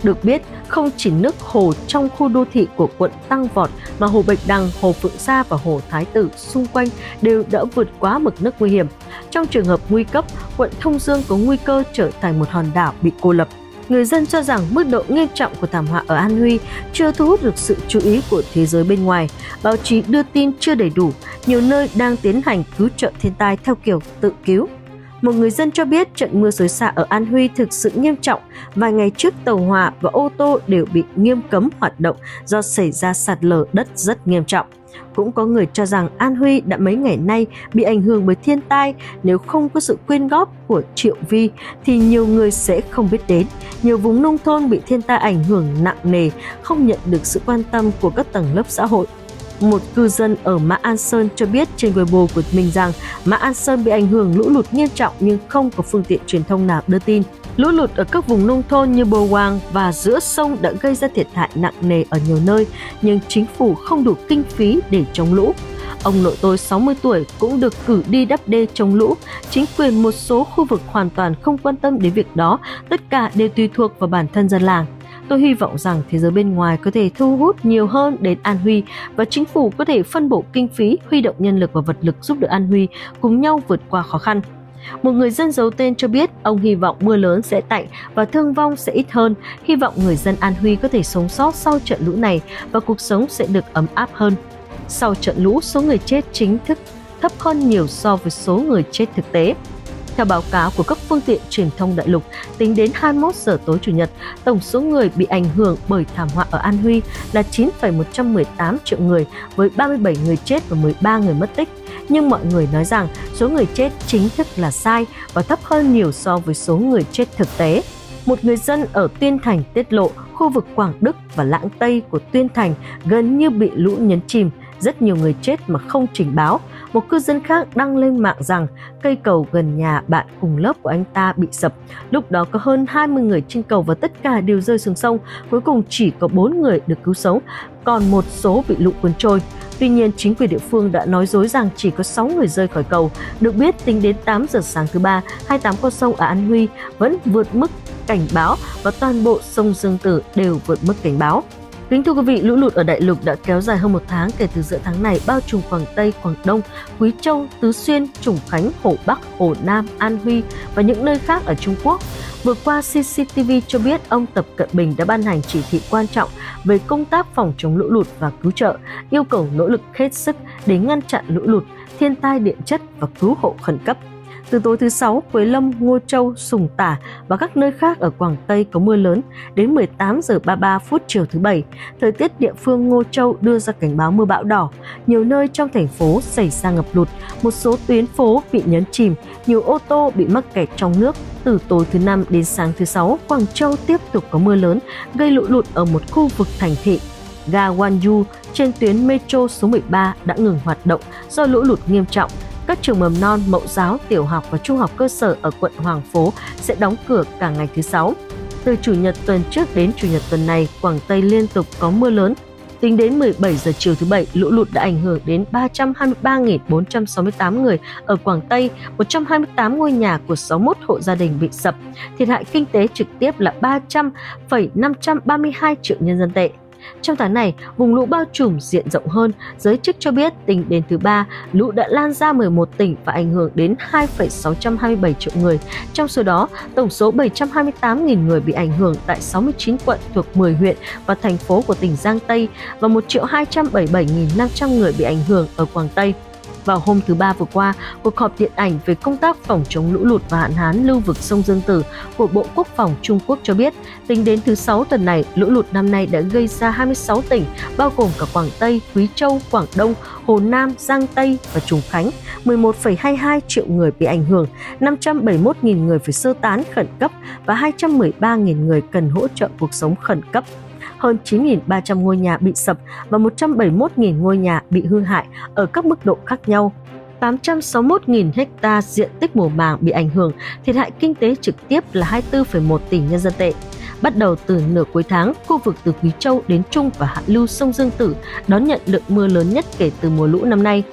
Được biết, không chỉ nước hồ trong khu đô thị của quận tăng vọt mà hồ Bạch Đằng, hồ Phượng Sa và hồ Thái Tử xung quanh đều đã vượt quá mực nước nguy hiểm. Trong trường hợp nguy cấp, quận Thông Dương có nguy cơ trở thành một hòn đảo bị cô lập. Người dân cho rằng mức độ nghiêm trọng của thảm họa ở An Huy chưa thu hút được sự chú ý của thế giới bên ngoài. Báo chí đưa tin chưa đầy đủ, nhiều nơi đang tiến hành cứu trợ thiên tai theo kiểu tự cứu. Một người dân cho biết trận mưa xối xả ở An Huy thực sự nghiêm trọng. Vài ngày trước, tàu hỏa và ô tô đều bị nghiêm cấm hoạt động do xảy ra sạt lở đất rất nghiêm trọng. Cũng có người cho rằng An Huy đã mấy ngày nay bị ảnh hưởng bởi thiên tai. Nếu không có sự quyên góp của Triệu Vi thì nhiều người sẽ không biết đến. Nhiều vùng nông thôn bị thiên tai ảnh hưởng nặng nề, không nhận được sự quan tâm của các tầng lớp xã hội. Một cư dân ở Mã An Sơn cho biết trên Weibo của mình rằng Mã An Sơn bị ảnh hưởng lũ lụt nghiêm trọng nhưng không có phương tiện truyền thông nào đưa tin. Lũ lụt ở các vùng nông thôn như Bồ Quang và giữa sông đã gây ra thiệt hại nặng nề ở nhiều nơi, nhưng chính phủ không đủ kinh phí để chống lũ. Ông nội tôi 60 tuổi cũng được cử đi đắp đê chống lũ. Chính quyền một số khu vực hoàn toàn không quan tâm đến việc đó, tất cả đều tùy thuộc vào bản thân dân làng. Tôi hy vọng rằng thế giới bên ngoài có thể thu hút nhiều hơn đến An Huy và chính phủ có thể phân bổ kinh phí, huy động nhân lực và vật lực giúp đỡ An Huy cùng nhau vượt qua khó khăn. Một người dân giấu tên cho biết ông hy vọng mưa lớn sẽ tạnh và thương vong sẽ ít hơn, hy vọng người dân An Huy có thể sống sót sau trận lũ này và cuộc sống sẽ được ấm áp hơn. Sau trận lũ, số người chết chính thức thấp hơn nhiều so với số người chết thực tế. Theo báo cáo của các phương tiện truyền thông đại lục, tính đến 21 giờ tối Chủ nhật, tổng số người bị ảnh hưởng bởi thảm họa ở An Huy là 9,118 triệu người với 37 người chết và 13 người mất tích. Nhưng mọi người nói rằng số người chết chính thức là sai và thấp hơn nhiều so với số người chết thực tế. Một người dân ở Tuyên Thành tiết lộ khu vực Quảng Đức và Lạng Tây của Tuyên Thành gần như bị lũ nhấn chìm, rất nhiều người chết mà không trình báo. Một cư dân khác đăng lên mạng rằng cây cầu gần nhà bạn cùng lớp của anh ta bị sập. Lúc đó có hơn 20 người trên cầu và tất cả đều rơi xuống sông. Cuối cùng chỉ có 4 người được cứu sống, còn một số bị lũ cuốn trôi. Tuy nhiên, chính quyền địa phương đã nói dối rằng chỉ có 6 người rơi khỏi cầu. Được biết, tính đến 8 giờ sáng thứ Ba, 28 con sông ở An Huy vẫn vượt mức cảnh báo và toàn bộ sông Dương Tử đều vượt mức cảnh báo. Kính thưa quý vị, lũ lụt ở đại lục đã kéo dài hơn một tháng kể từ giữa tháng này, bao trùm Quảng Tây, Quảng Đông, Quý Châu, Tứ Xuyên, Trùng Khánh, Hồ Bắc, Hồ Nam, An Huy và những nơi khác ở Trung Quốc. Vừa qua, CCTV cho biết ông Tập Cận Bình đã ban hành chỉ thị quan trọng về công tác phòng chống lũ lụt và cứu trợ, yêu cầu nỗ lực hết sức để ngăn chặn lũ lụt, thiên tai điện chất và cứu hộ khẩn cấp. Từ tối thứ Sáu, Quế Lâm, Ngô Châu, Sùng Tả và các nơi khác ở Quảng Tây có mưa lớn. Đến 18 giờ 33 phút chiều thứ Bảy, thời tiết địa phương Ngô Châu đưa ra cảnh báo mưa bão đỏ. Nhiều nơi trong thành phố xảy ra ngập lụt, một số tuyến phố bị nhấn chìm, nhiều ô tô bị mắc kẹt trong nước. Từ tối thứ Năm đến sáng thứ Sáu, Quảng Châu tiếp tục có mưa lớn, gây lũ lụt ở một khu vực thành thị. Ga Gwangju trên tuyến metro số 13 đã ngừng hoạt động do lũ lụt nghiêm trọng. Các trường mầm non, mẫu giáo, tiểu học và trung học cơ sở ở quận Hoàng Phố sẽ đóng cửa cả ngày thứ Sáu. Từ Chủ nhật tuần trước đến Chủ nhật tuần này, Quảng Tây liên tục có mưa lớn. Tính đến 17 giờ chiều thứ Bảy, lũ lụt đã ảnh hưởng đến 323.468 người ở Quảng Tây, 128 ngôi nhà của 61 hộ gia đình bị sập. Thiệt hại kinh tế trực tiếp là 300,532 triệu nhân dân tệ. Trong tháng này, vùng lũ bao trùm diện rộng hơn. Giới chức cho biết tính đến thứ Ba, lũ đã lan ra 11 tỉnh và ảnh hưởng đến 2,627 triệu người. Trong số đó, tổng số 728.000 người bị ảnh hưởng tại 69 quận thuộc 10 huyện và thành phố của tỉnh Giang Tây và 1.277.500 người bị ảnh hưởng ở Quảng Tây. Vào hôm thứ Ba vừa qua, cuộc họp điện ảnh về công tác phòng chống lũ lụt và hạn hán lưu vực sông Dương Tử của Bộ Quốc phòng Trung Quốc cho biết, tính đến thứ Sáu tuần này, lũ lụt năm nay đã gây ra 26 tỉnh, bao gồm cả Quảng Tây, Quý Châu, Quảng Đông, Hồ Nam, Giang Tây và Trùng Khánh. 11,22 triệu người bị ảnh hưởng, 571.000 người phải sơ tán khẩn cấp và 213.000 người cần hỗ trợ cuộc sống khẩn cấp. Hơn 9.300 ngôi nhà bị sập và 171.000 ngôi nhà bị hư hại ở các mức độ khác nhau. 861.000 ha diện tích mùa màng bị ảnh hưởng, thiệt hại kinh tế trực tiếp là 24,1 tỷ nhân dân tệ. Bắt đầu từ nửa cuối tháng, khu vực từ Quý Châu đến trung và hạ lưu sông Dương Tử đón nhận lượng mưa lớn nhất kể từ mùa lũ năm nay.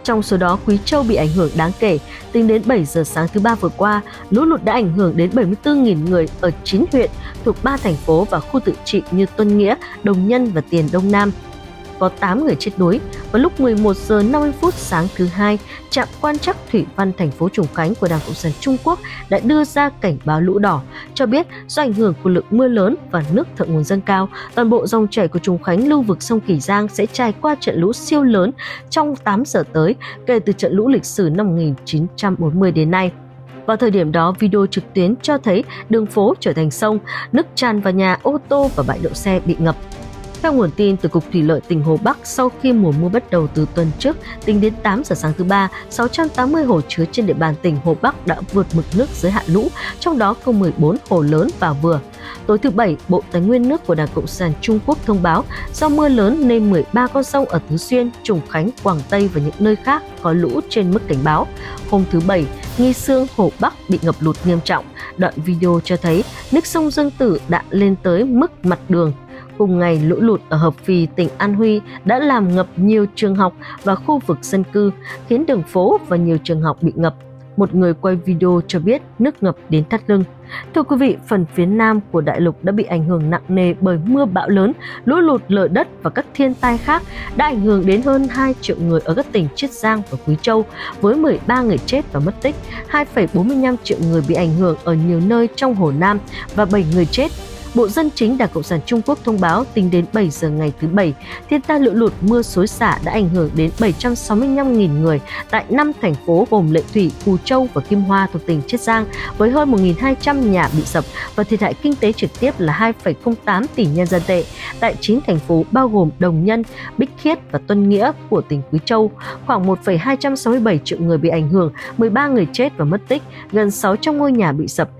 Trong số đó, Quý Châu bị ảnh hưởng đáng kể. Tính đến 7 giờ sáng thứ Ba vừa qua, lũ lụt đã ảnh hưởng đến 74.000 người ở 9 huyện thuộc 3 thành phố và khu tự trị như Tuân Nghĩa, Đồng Nhân và Tiền Đông Nam. Có 8 người chết đuối. Vào lúc 11 giờ 50 phút sáng thứ Hai, trạm quan trắc thủy văn thành phố Trùng Khánh của Đảng Cộng sản Trung Quốc đã đưa ra cảnh báo lũ đỏ, cho biết do ảnh hưởng của lượng mưa lớn và nước thượng nguồn dâng cao, toàn bộ dòng chảy của Trùng Khánh lưu vực sông Kỳ Giang sẽ trải qua trận lũ siêu lớn trong 8 giờ tới kể từ trận lũ lịch sử năm 1940 đến nay. Vào thời điểm đó, video trực tuyến cho thấy đường phố trở thành sông, nước tràn vào nhà, ô tô và bãi đậu xe bị ngập. Theo nguồn tin từ Cục Thủy lợi tỉnh Hồ Bắc, sau khi mùa mưa bắt đầu từ tuần trước, tính đến 8 giờ sáng thứ Ba, 680 hồ chứa trên địa bàn tỉnh Hồ Bắc đã vượt mực nước giới hạn lũ, trong đó có 14 hồ lớn và vừa. Tối thứ Bảy, Bộ Tài nguyên nước của Đảng Cộng sản Trung Quốc thông báo do mưa lớn nên 13 con sông ở Tứ Xuyên, Trùng Khánh, Quảng Tây và những nơi khác có lũ trên mức cảnh báo. Hôm thứ Bảy, Nghi Sương, Hồ Bắc bị ngập lụt nghiêm trọng. Đoạn video cho thấy nước sông Dương Tử đã lên tới mức mặt đường. Cùng ngày, lũ lụt ở Hợp Phì, tỉnh An Huy đã làm ngập nhiều trường học và khu vực dân cư, khiến đường phố và nhiều trường học bị ngập. Một người quay video cho biết nước ngập đến thắt lưng. Thưa quý vị, phần phía Nam của đại lục đã bị ảnh hưởng nặng nề bởi mưa bão lớn, lũ lụt, lở đất và các thiên tai khác đã ảnh hưởng đến hơn 2 triệu người ở các tỉnh Chiết Giang và Quý Châu, với 13 người chết và mất tích, 2,45 triệu người bị ảnh hưởng ở nhiều nơi trong Hồ Nam và 7 người chết. Bộ Dân chính Đảng Cộng sản Trung Quốc thông báo tính đến 7 giờ ngày thứ Bảy, thiên tai lũ lụt mưa xối xả đã ảnh hưởng đến 765.000 người tại 5 thành phố gồm Lệ Thủy, Cù Châu và Kim Hoa thuộc tỉnh Chiết Giang, với hơn 1.200 nhà bị sập và thiệt hại kinh tế trực tiếp là 2,08 tỷ nhân dân tệ tại 9 thành phố bao gồm Đồng Nhân, Bích Khiết và Tuân Nghĩa của tỉnh Quý Châu. Khoảng 1,267 triệu người bị ảnh hưởng, 13 người chết và mất tích, gần 600 ngôi nhà bị sập,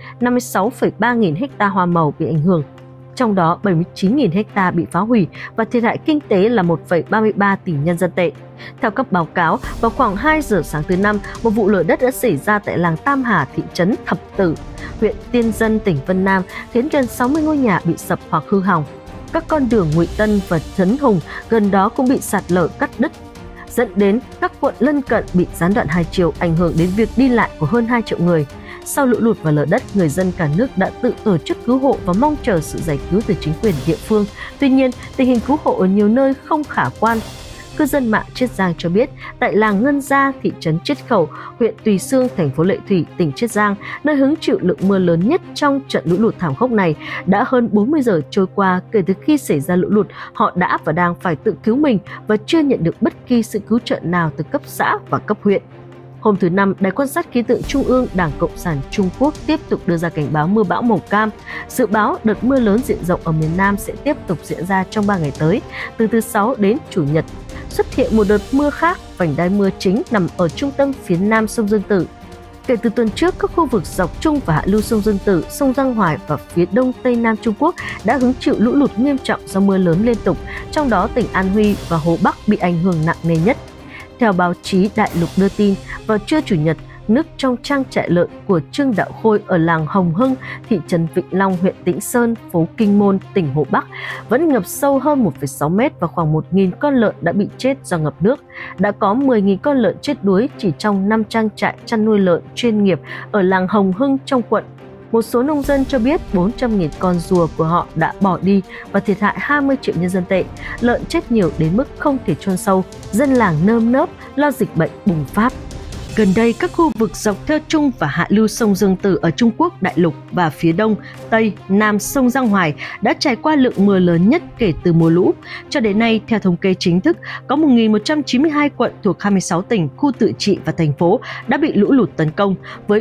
56,3 nghìn ha hoa màu bị ảnh hưởng. Trong đó 79.000 ha bị phá hủy và thiệt hại kinh tế là 1,33 tỷ nhân dân tệ. Theo các báo cáo, vào khoảng 2 giờ sáng thứ Năm, một vụ lở đất đã xảy ra tại làng Tam Hà, thị trấn Thập Tử, huyện Tiên Dân, tỉnh Vân Nam, khiến gần 60 ngôi nhà bị sập hoặc hư hỏng. Các con đường Ngụy Tân và Trấn Hùng gần đó cũng bị sạt lở cắt đứt, dẫn đến các quận lân cận bị gián đoạn hai chiều, ảnh hưởng đến việc đi lại của hơn 2 triệu người. Sau lũ lụt và lở đất, người dân cả nước đã tự tổ chức cứu hộ và mong chờ sự giải cứu từ chính quyền địa phương. Tuy nhiên, tình hình cứu hộ ở nhiều nơi không khả quan. Cư dân mạng Chiết Giang cho biết, tại làng Ngân Gia, thị trấn Chiết Khẩu, huyện Tùy Xương, thành phố Lệ Thủy, tỉnh Chiết Giang, nơi hứng chịu lượng mưa lớn nhất trong trận lũ lụt thảm khốc này, đã hơn 40 giờ trôi qua kể từ khi xảy ra lũ lụt, họ đã và đang phải tự cứu mình và chưa nhận được bất kỳ sự cứu trợ nào từ cấp xã và cấp huyện. Hôm thứ Năm, Đài quan sát khí tượng Trung ương Đảng Cộng sản Trung Quốc tiếp tục đưa ra cảnh báo mưa bão màu cam. Dự báo đợt mưa lớn diện rộng ở miền Nam sẽ tiếp tục diễn ra trong 3 ngày tới, từ thứ Sáu đến Chủ nhật. Xuất hiện một đợt mưa khác, vành đai mưa chính nằm ở trung tâm phía Nam sông Dương Tử. Kể từ tuần trước, các khu vực dọc trung và hạ lưu sông Dương Tử, sông Giang Hoài và phía đông tây nam Trung Quốc đã hứng chịu lũ lụt nghiêm trọng do mưa lớn liên tục, trong đó tỉnh An Huy và Hồ Bắc bị ảnh hưởng nặng nề nhất. Theo báo chí Đại lục đưa tin, vào trưa Chủ nhật, nước trong trang trại lợn của Trương Đạo Khôi ở làng Hồng Hưng, thị trấn Vĩnh Long, huyện Tĩnh Sơn, phố Kinh Môn, tỉnh Hồ Bắc vẫn ngập sâu hơn 1,6 mét và khoảng 1.000 con lợn đã bị chết do ngập nước. Đã có 10.000 con lợn chết đuối chỉ trong 5 trang trại chăn nuôi lợn chuyên nghiệp ở làng Hồng Hưng trong quận. Một số nông dân cho biết 400.000 con rùa của họ đã bỏ đi và thiệt hại 20 triệu nhân dân tệ. Lợn chết nhiều đến mức không thể chôn sâu. Dân làng nơm nớp lo dịch bệnh bùng phát. Gần đây, các khu vực dọc theo trung và hạ lưu sông Dương Tử ở Trung Quốc đại lục và phía đông, tây, nam sông Giang Hoài đã trải qua lượng mưa lớn nhất kể từ mùa lũ. Cho đến nay, theo thống kê chính thức, có 1.192 quận thuộc 26 tỉnh, khu tự trị và thành phố đã bị lũ lụt tấn công, với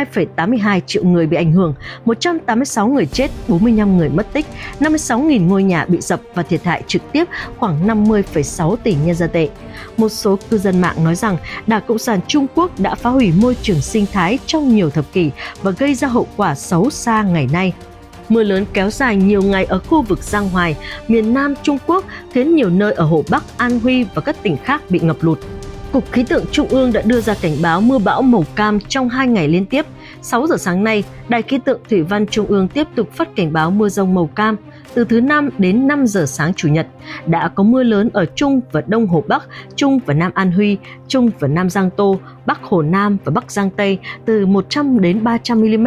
32,82 triệu người bị ảnh hưởng, 186 người chết, 45 người mất tích, 56.000 ngôi nhà bị sập và thiệt hại trực tiếp khoảng 50,6 tỷ nhân dân tệ. Một số cư dân mạng nói rằng Đảng Cộng sản Trung Quốc đã phá hủy môi trường sinh thái trong nhiều thập kỷ và gây ra hậu quả xấu xa ngày nay. Mưa lớn kéo dài nhiều ngày ở khu vực Giang Hoài, miền Nam Trung Quốc khiến nhiều nơi ở Hồ Bắc, An Huy và các tỉnh khác bị ngập lụt. Cục Khí tượng Trung ương đã đưa ra cảnh báo mưa bão màu cam trong 2 ngày liên tiếp. 6 giờ sáng nay, Đài khí tượng thủy văn Trung ương tiếp tục phát cảnh báo mưa rông màu cam. Từ thứ Năm đến 5 giờ sáng Chủ nhật, đã có mưa lớn ở Trung và Đông Hồ Bắc, Trung và Nam An Huy, Trung và Nam Giang Tô, Bắc Hồ Nam và Bắc Giang Tây từ 100 đến 300 mm.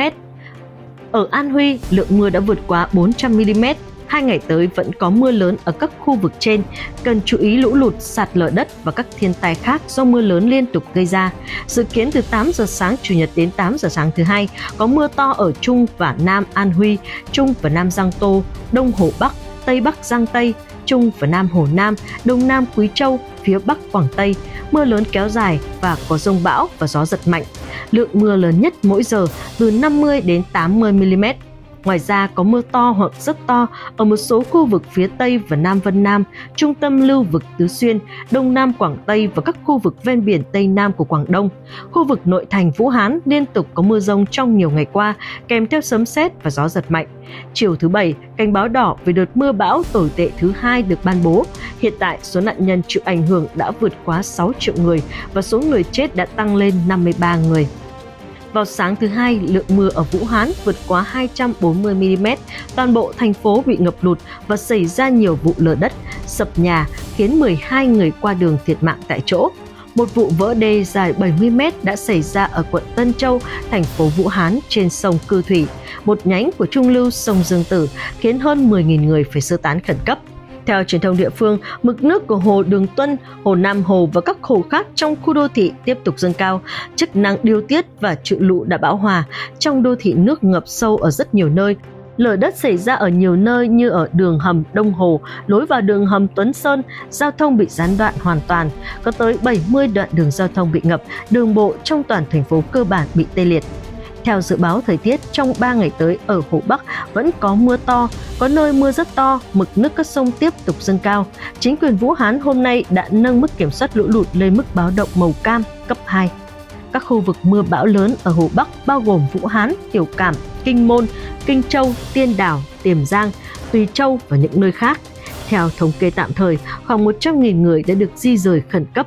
Ở An Huy, lượng mưa đã vượt quá 400 mm. 2 ngày tới vẫn có mưa lớn ở các khu vực trên, cần chú ý lũ lụt, sạt lở đất và các thiên tai khác do mưa lớn liên tục gây ra. Dự kiến từ 8 giờ sáng Chủ nhật đến 8 giờ sáng thứ Hai, có mưa to ở Trung và Nam An Huy, Trung và Nam Giang Tô, Đông Hồ Bắc, Tây Bắc Giang Tây, Trung và Nam Hồ Nam, Đông Nam Quý Châu, phía Bắc Quảng Tây. Mưa lớn kéo dài và có dông bão và gió giật mạnh. Lượng mưa lớn nhất mỗi giờ từ 50 đến 80 mm. Ngoài ra có mưa to hoặc rất to ở một số khu vực phía Tây và Nam Vân Nam, trung tâm lưu vực Tứ Xuyên, Đông Nam Quảng Tây và các khu vực ven biển Tây Nam của Quảng Đông. Khu vực nội thành Vũ Hán liên tục có mưa rông trong nhiều ngày qua, kèm theo sấm sét và gió giật mạnh. Chiều thứ Bảy, cảnh báo đỏ về đợt mưa bão tồi tệ thứ 2 được ban bố. Hiện tại, số nạn nhân chịu ảnh hưởng đã vượt quá 6 triệu người và số người chết đã tăng lên 53 người. Vào sáng thứ Hai, lượng mưa ở Vũ Hán vượt quá 240 mm, toàn bộ thành phố bị ngập lụt và xảy ra nhiều vụ lở đất, sập nhà, khiến 12 người qua đường thiệt mạng tại chỗ. Một vụ vỡ đê dài 70 m đã xảy ra ở quận Tân Châu, thành phố Vũ Hán trên sông Cư Thủy, một nhánh của trung lưu sông Dương Tử, khiến hơn 10.000 người phải sơ tán khẩn cấp. Theo truyền thông địa phương, mực nước của hồ Đường Tuân, hồ Nam Hồ và các hồ khác trong khu đô thị tiếp tục dâng cao. Chức năng điều tiết và trữ lũ đã bão hòa. Trong đô thị nước ngập sâu ở rất nhiều nơi. Lở đất xảy ra ở nhiều nơi như ở đường hầm Đông Hồ, lối vào đường hầm Tuấn Sơn, giao thông bị gián đoạn hoàn toàn. Có tới 70 đoạn đường giao thông bị ngập, đường bộ trong toàn thành phố cơ bản bị tê liệt. Theo dự báo thời tiết, trong 3 ngày tới ở Hồ Bắc vẫn có mưa to, có nơi mưa rất to, mực nước các sông tiếp tục dâng cao. Chính quyền Vũ Hán hôm nay đã nâng mức kiểm soát lũ lụt lên mức báo động màu cam cấp 2. Các khu vực mưa bão lớn ở Hồ Bắc bao gồm Vũ Hán, Tiểu Cảm, Kinh Môn, Kinh Châu, Tiên Đảo, Tiềm Giang, Tùy Châu và những nơi khác. Theo thống kê tạm thời, khoảng 100.000 người đã được di rời khẩn cấp,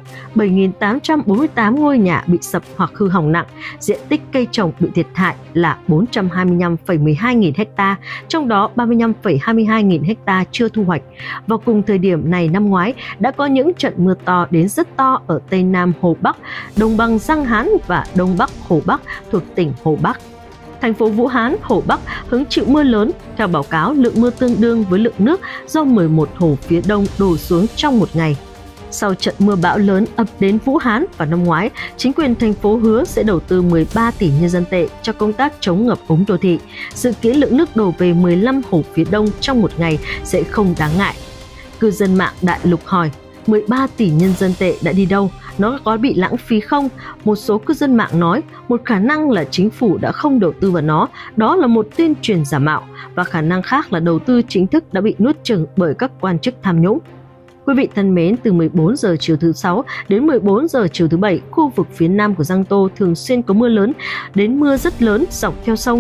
7.848 ngôi nhà bị sập hoặc hư hỏng nặng, diện tích cây trồng bị thiệt hại là 425,12 nghìn ha, trong đó 35,22 nghìn ha chưa thu hoạch. Vào cùng thời điểm này năm ngoái, đã có những trận mưa to đến rất to ở Tây Nam Hồ Bắc, Đồng bằng Giang Hán và Đông Bắc Hồ Bắc thuộc tỉnh Hồ Bắc. Thành phố Vũ Hán, Hồ Bắc hứng chịu mưa lớn. Theo báo cáo, lượng mưa tương đương với lượng nước do 11 hồ phía đông đổ xuống trong một ngày. Sau trận mưa bão lớn ập đến Vũ Hán vào năm ngoái, chính quyền thành phố hứa sẽ đầu tư 13 tỷ nhân dân tệ cho công tác chống ngập úng đô thị. Dự kiến lượng nước đổ về 15 hồ phía đông trong một ngày sẽ không đáng ngại. Cư dân mạng đại lục hỏi, 13 tỷ nhân dân tệ đã đi đâu? Nó có bị lãng phí không? Một số cư dân mạng nói một khả năng là chính phủ đã không đầu tư vào nó, đó là một tuyên truyền giả mạo, và khả năng khác là đầu tư chính thức đã bị nuốt chửng bởi các quan chức tham nhũng. Quý vị thân mến, từ 14 giờ chiều thứ Sáu đến 14 giờ chiều thứ Bảy, khu vực phía Nam của Giang Tô thường xuyên có mưa lớn đến mưa rất lớn dọc theo sông,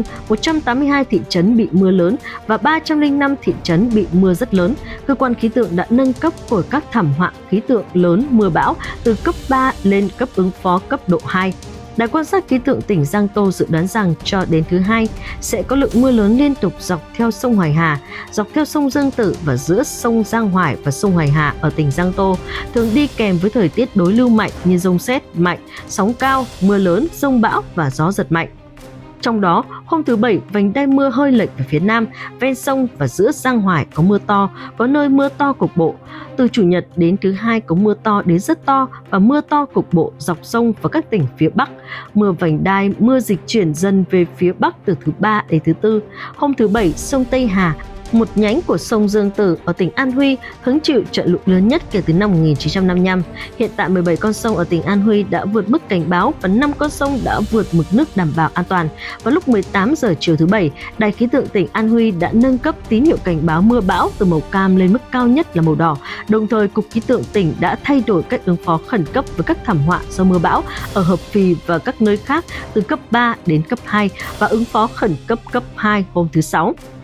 182 thị trấn bị mưa lớn và 305 thị trấn bị mưa rất lớn. Cơ quan khí tượng đã nâng cấp của các thảm họa khí tượng lớn mưa bão từ cấp 3 lên cấp ứng phó cấp độ 2. Đài quan sát khí tượng tỉnh Giang Tô dự đoán rằng cho đến thứ Hai sẽ có lượng mưa lớn liên tục dọc theo sông Hoài Hà, dọc theo sông Dương Tử và giữa sông Giang Hoài và sông Hoài Hà ở tỉnh Giang Tô, thường đi kèm với thời tiết đối lưu mạnh như dông sét mạnh, sóng cao, mưa lớn, dông bão và gió giật mạnh. Trong đó, hôm thứ Bảy, vành đai mưa hơi lệch về phía Nam, ven sông và giữa Giang Hoài có mưa to, có nơi mưa to cục bộ. Từ Chủ nhật đến thứ Hai có mưa to đến rất to và mưa to cục bộ dọc sông và các tỉnh phía Bắc. Mưa vành đai, mưa dịch chuyển dần về phía Bắc từ thứ Ba đến thứ Tư. Hôm thứ Bảy, sông Tây Hà, một nhánh của sông Dương Tử ở tỉnh An Huy, hứng chịu trận lũ lớn nhất kể từ năm 1955. Hiện tại 17 con sông ở tỉnh An Huy đã vượt mức cảnh báo và 5 con sông đã vượt mực nước đảm bảo an toàn. Vào lúc 18 giờ chiều thứ Bảy, Đài khí tượng tỉnh An Huy đã nâng cấp tín hiệu cảnh báo mưa bão từ màu cam lên mức cao nhất là màu đỏ. Đồng thời, Cục Khí tượng tỉnh đã thay đổi cách ứng phó khẩn cấp với các thảm họa do mưa bão ở Hợp Phì và các nơi khác từ cấp 3 đến cấp 2 và ứng phó khẩn cấp cấp 2 hôm thứ Sáu.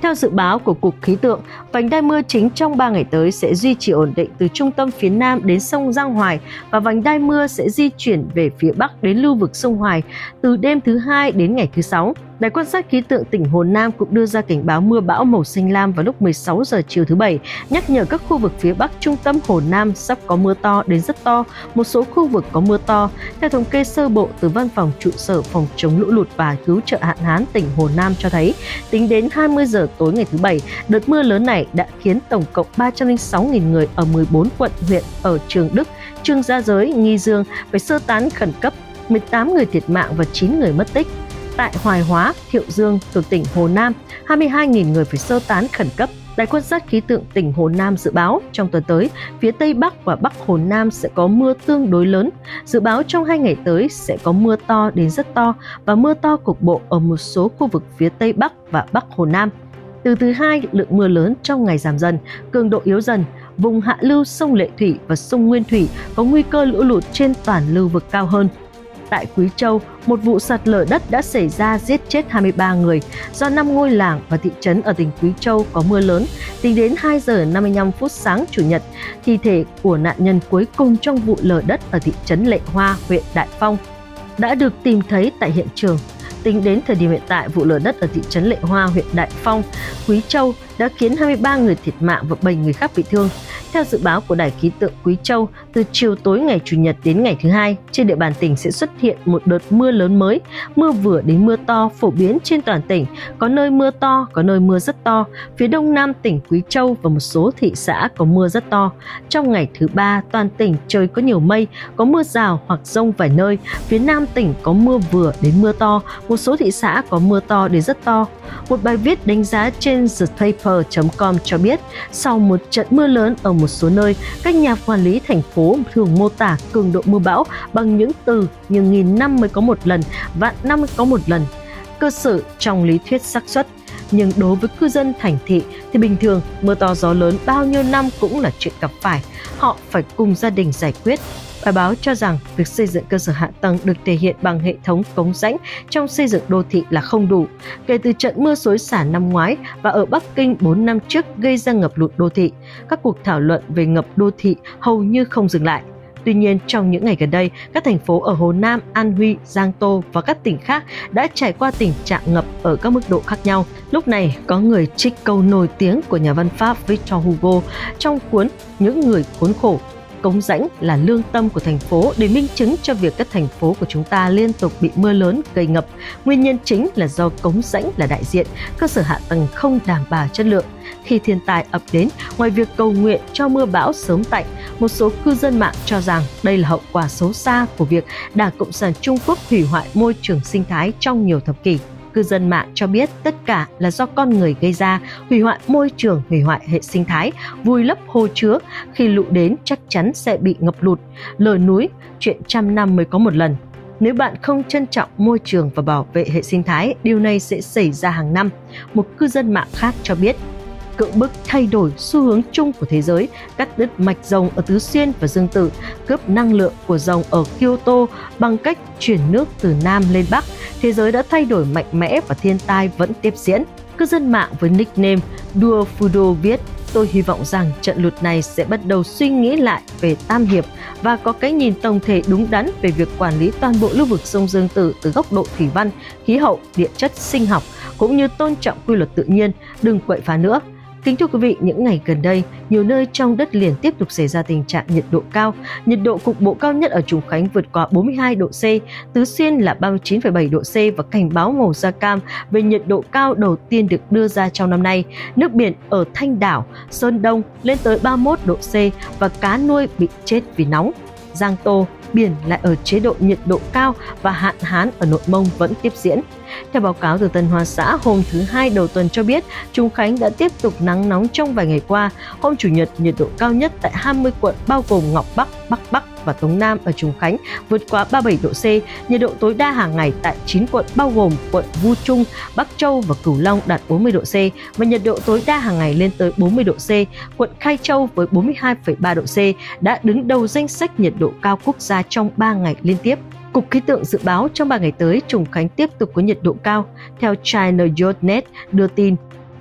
Theo dự báo của Cục Khí tượng, vành đai mưa chính trong 3 ngày tới sẽ duy trì ổn định từ trung tâm phía Nam đến sông Giang Hoài và vành đai mưa sẽ di chuyển về phía Bắc đến lưu vực sông Hoài từ đêm thứ Hai đến ngày thứ Sáu. Đài quan sát khí tượng tỉnh Hồ Nam cũng đưa ra cảnh báo mưa bão màu xanh lam vào lúc 16 giờ chiều thứ Bảy, nhắc nhở các khu vực phía Bắc trung tâm Hồ Nam sắp có mưa to đến rất to, một số khu vực có mưa to. Theo thống kê sơ bộ từ Văn phòng trụ sở phòng chống lũ lụt và cứu trợ hạn hán tỉnh Hồ Nam cho thấy, tính đến 20 giờ tối ngày thứ Bảy, đợt mưa lớn này đã khiến tổng cộng 306.000 người ở 14 quận huyện ở Trường Đức, Trương Gia Giới, Nghi Dương phải sơ tán khẩn cấp, 18 người thiệt mạng và 9 người mất tích. Tại Hoài Hóa, Thiệu Dương thuộc tỉnh Hồ Nam, 22.000 người phải sơ tán khẩn cấp. Đài quan sát khí tượng tỉnh Hồ Nam dự báo trong tuần tới, phía Tây Bắc và Bắc Hồ Nam sẽ có mưa tương đối lớn. Dự báo trong 2 ngày tới sẽ có mưa to đến rất to và mưa to cục bộ ở một số khu vực phía Tây Bắc và Bắc Hồ Nam. Từ thứ Hai, lượng mưa lớn trong ngày giảm dần, cường độ yếu dần. Vùng hạ lưu sông Lệ Thủy và sông Nguyên Thủy có nguy cơ lũ lụt trên toàn lưu vực cao hơn. Tại Quý Châu, một vụ sạt lở đất đã xảy ra giết chết 23 người do 5 ngôi làng và thị trấn ở tỉnh Quý Châu có mưa lớn. Tính đến 2 giờ 55 phút sáng Chủ nhật, thi thể của nạn nhân cuối cùng trong vụ lở đất ở thị trấn Lệ Hoa, huyện Đại Phong đã được tìm thấy tại hiện trường. Tính đến thời điểm hiện tại, vụ lở đất ở thị trấn Lệ Hoa, huyện Đại Phong, Quý Châu đã khiến 23 người thiệt mạng và 7 người khác bị thương. Theo dự báo của Đài khí tượng Quý Châu, từ chiều tối ngày Chủ nhật đến ngày thứ Hai, trên địa bàn tỉnh sẽ xuất hiện một đợt mưa lớn mới, mưa vừa đến mưa to phổ biến trên toàn tỉnh, có nơi mưa to, có nơi mưa rất to. Phía đông nam tỉnh Quý Châu và một số thị xã có mưa rất to. Trong ngày thứ Ba, toàn tỉnh trời có nhiều mây, có mưa rào hoặc dông vài nơi. Phía nam tỉnh có mưa vừa đến mưa to, một số thị xã có mưa to đến rất to. Một bài viết đánh giá trên thepaper.com cho biết, sau một trận mưa lớn ở một số nơi, các nhà quản lý thành phố thường mô tả cường độ mưa bão bằng những từ như 1000 năm mới có một lần, vạn năm có một lần, cơ sở trong lý thuyết xác suất. Nhưng đối với cư dân thành thị thì bình thường mưa to gió lớn bao nhiêu năm cũng là chuyện gặp phải, họ phải cùng gia đình giải quyết. Bài báo cho rằng việc xây dựng cơ sở hạ tầng được thể hiện bằng hệ thống cống rãnh trong xây dựng đô thị là không đủ. Kể từ trận mưa xối xả năm ngoái và ở Bắc Kinh 4 năm trước gây ra ngập lụt đô thị, các cuộc thảo luận về ngập đô thị hầu như không dừng lại. Tuy nhiên, trong những ngày gần đây, các thành phố ở Hồ Nam, An Huy, Giang Tô và các tỉnh khác đã trải qua tình trạng ngập ở các mức độ khác nhau. Lúc này, có người trích câu nổi tiếng của nhà văn Pháp Victor Hugo trong cuốn Những người khốn khổ. Cống rãnh là lương tâm của thành phố để minh chứng cho việc các thành phố của chúng ta liên tục bị mưa lớn gây ngập. Nguyên nhân chính là do cống rãnh là đại diện, cơ sở hạ tầng không đảm bảo chất lượng. Khi thiên tai ập đến, ngoài việc cầu nguyện cho mưa bão sớm tạnh, một số cư dân mạng cho rằng đây là hậu quả xấu xa của việc Đảng Cộng sản Trung Quốc hủy hoại môi trường sinh thái trong nhiều thập kỷ. Cư dân mạng cho biết tất cả là do con người gây ra, hủy hoại môi trường, hủy hoại hệ sinh thái, vùi lấp hồ chứa. Khi lũ đến chắc chắn sẽ bị ngập lụt, lở núi, chuyện trăm năm mới có một lần. Nếu bạn không trân trọng môi trường và bảo vệ hệ sinh thái, điều này sẽ xảy ra hàng năm. Một cư dân mạng khác cho biết, cưỡng bức thay đổi xu hướng chung của thế giới, cắt đứt mạch rồng ở Tứ Xuyên và Dương Tử, cướp năng lượng của rồng ở Kyoto bằng cách chuyển nước từ Nam lên Bắc. Thế giới đã thay đổi mạnh mẽ và thiên tai vẫn tiếp diễn. Cư dân mạng với nickname Đua Fudo viết, tôi hy vọng rằng trận lụt này sẽ bắt đầu suy nghĩ lại về Tam Hiệp và có cái nhìn tổng thể đúng đắn về việc quản lý toàn bộ lưu vực sông Dương Tử từ góc độ thủy văn, khí hậu, địa chất, sinh học, cũng như tôn trọng quy luật tự nhiên, đừng quậy phá nữa. Kính thưa quý vị, những ngày gần đây, nhiều nơi trong đất liền tiếp tục xảy ra tình trạng nhiệt độ cao. Nhiệt độ cục bộ cao nhất ở Trùng Khánh vượt qua 42 độ C, Tứ Xuyên là 39,7 độ C và cảnh báo màu da cam về nhiệt độ cao đầu tiên được đưa ra trong năm nay. Nước biển ở Thanh Đảo, Sơn Đông lên tới 31 độ C và cá nuôi bị chết vì nóng. Giang Tô, biển lại ở chế độ nhiệt độ cao và hạn hán ở Nội Mông vẫn tiếp diễn. Theo báo cáo từ Tân Hoa Xã, hôm thứ Hai đầu tuần cho biết, Trùng Khánh đã tiếp tục nắng nóng trong vài ngày qua. Hôm Chủ nhật, nhiệt độ cao nhất tại 20 quận bao gồm Ngọc Bắc, Bắc Bắc và Tống Nam ở Trùng Khánh vượt quá 37 độ C. Nhiệt độ tối đa hàng ngày tại 9 quận bao gồm quận Vu Trung, Bắc Châu và Cửu Long đạt 40 độ C và nhiệt độ tối đa hàng ngày lên tới 40 độ C. Quận Khai Châu với 42,3 độ C đã đứng đầu danh sách nhiệt độ cao quốc gia trong 3 ngày liên tiếp. Cục Khí tượng dự báo trong 3 ngày tới, Trùng Khánh tiếp tục có nhiệt độ cao. Theo China Youthnet đưa tin,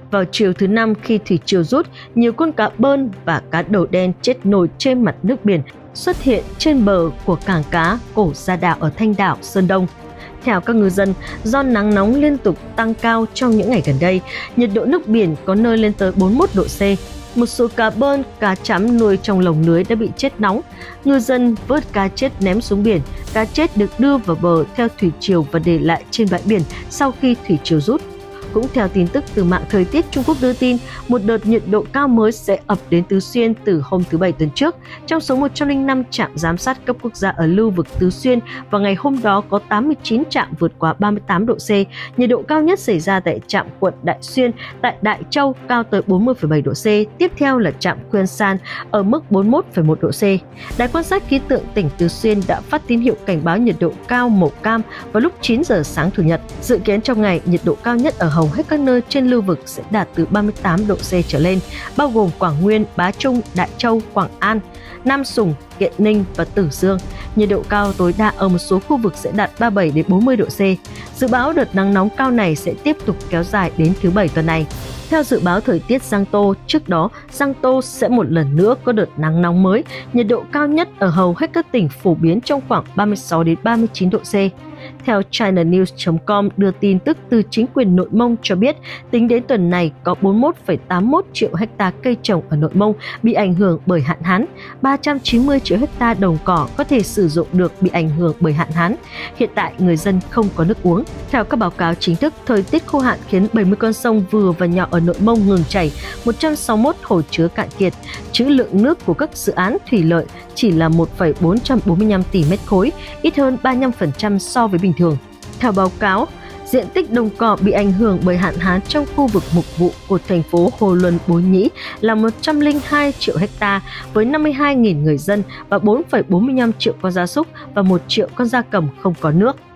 Vào chiều thứ Năm khi thủy triều rút, nhiều con cá bơn và cá đầu đen chết nổi trên mặt nước biển xuất hiện trên bờ của cảng cá Cổ Gia Đảo ở Thanh Đảo, Sơn Đông. Theo các ngư dân, do nắng nóng liên tục tăng cao trong những ngày gần đây, nhiệt độ nước biển có nơi lên tới 41 độ C. Một số cá bơn, cá chấm nuôi trong lồng lưới đã bị chết nóng. Ngư dân vớt cá chết ném xuống biển. Cá chết được đưa vào bờ theo thủy triều và để lại trên bãi biển sau khi thủy triều rút. Cũng theo tin tức từ mạng thời tiết Trung Quốc đưa tin, một đợt nhiệt độ cao mới sẽ ập đến Tứ Xuyên từ hôm thứ Bảy tuần trước. Trong số 105 trạm giám sát cấp quốc gia ở lưu vực Tứ Xuyên, vào ngày hôm đó có 89 trạm vượt quá 38 độ C. Nhiệt độ cao nhất xảy ra tại trạm quận Đại Xuyên tại Đại Châu cao tới 40,7 độ C. Tiếp theo là trạm Khuen San ở mức 41,1 độ C. Đài quan sát khí tượng tỉnh Tứ Xuyên đã phát tín hiệu cảnh báo nhiệt độ cao màu cam vào lúc 9 giờ sáng Chủ nhật. Dự kiến trong ngày, nhiệt độ cao nhất ở hầu hết các nơi trên lưu vực sẽ đạt từ 38 độ C trở lên, bao gồm Quảng Nguyên, Bá Trung, Đại Châu, Quảng An, Nam Sùng, Kiện Ninh và Tử Dương. Nhiệt độ cao tối đa ở một số khu vực sẽ đạt 37 đến 40 độ C. Dự báo đợt nắng nóng cao này sẽ tiếp tục kéo dài đến thứ Bảy tuần này. Theo dự báo thời tiết Giang Tô, trước đó, Giang Tô sẽ một lần nữa có đợt nắng nóng mới, nhiệt độ cao nhất ở hầu hết các tỉnh phổ biến trong khoảng 36 đến 39 độ C. Theo ChinaNews.com đưa tin tức từ chính quyền Nội Mông cho biết, tính đến tuần này có 41,81 triệu ha cây trồng ở Nội Mông bị ảnh hưởng bởi hạn hán, 390 triệu ha đồng cỏ có thể sử dụng được bị ảnh hưởng bởi hạn hán. Hiện tại người dân không có nước uống. Theo các báo cáo chính thức, thời tiết khô hạn khiến 70 con sông vừa và nhỏ ở Nội Mông ngừng chảy, 161 hồ chứa cạn kiệt. Trữ lượng nước của các dự án thủy lợi chỉ là 1,445 tỷ mét khối, ít hơn 35% so với bình thường. Theo báo cáo, diện tích đồng cỏ bị ảnh hưởng bởi hạn hán trong khu vực mục vụ của thành phố Hồ Luân Bối Nhĩ là 102 triệu ha với 52.000 người dân và 4,45 triệu con gia súc và 1 triệu con gia cầm không có nước.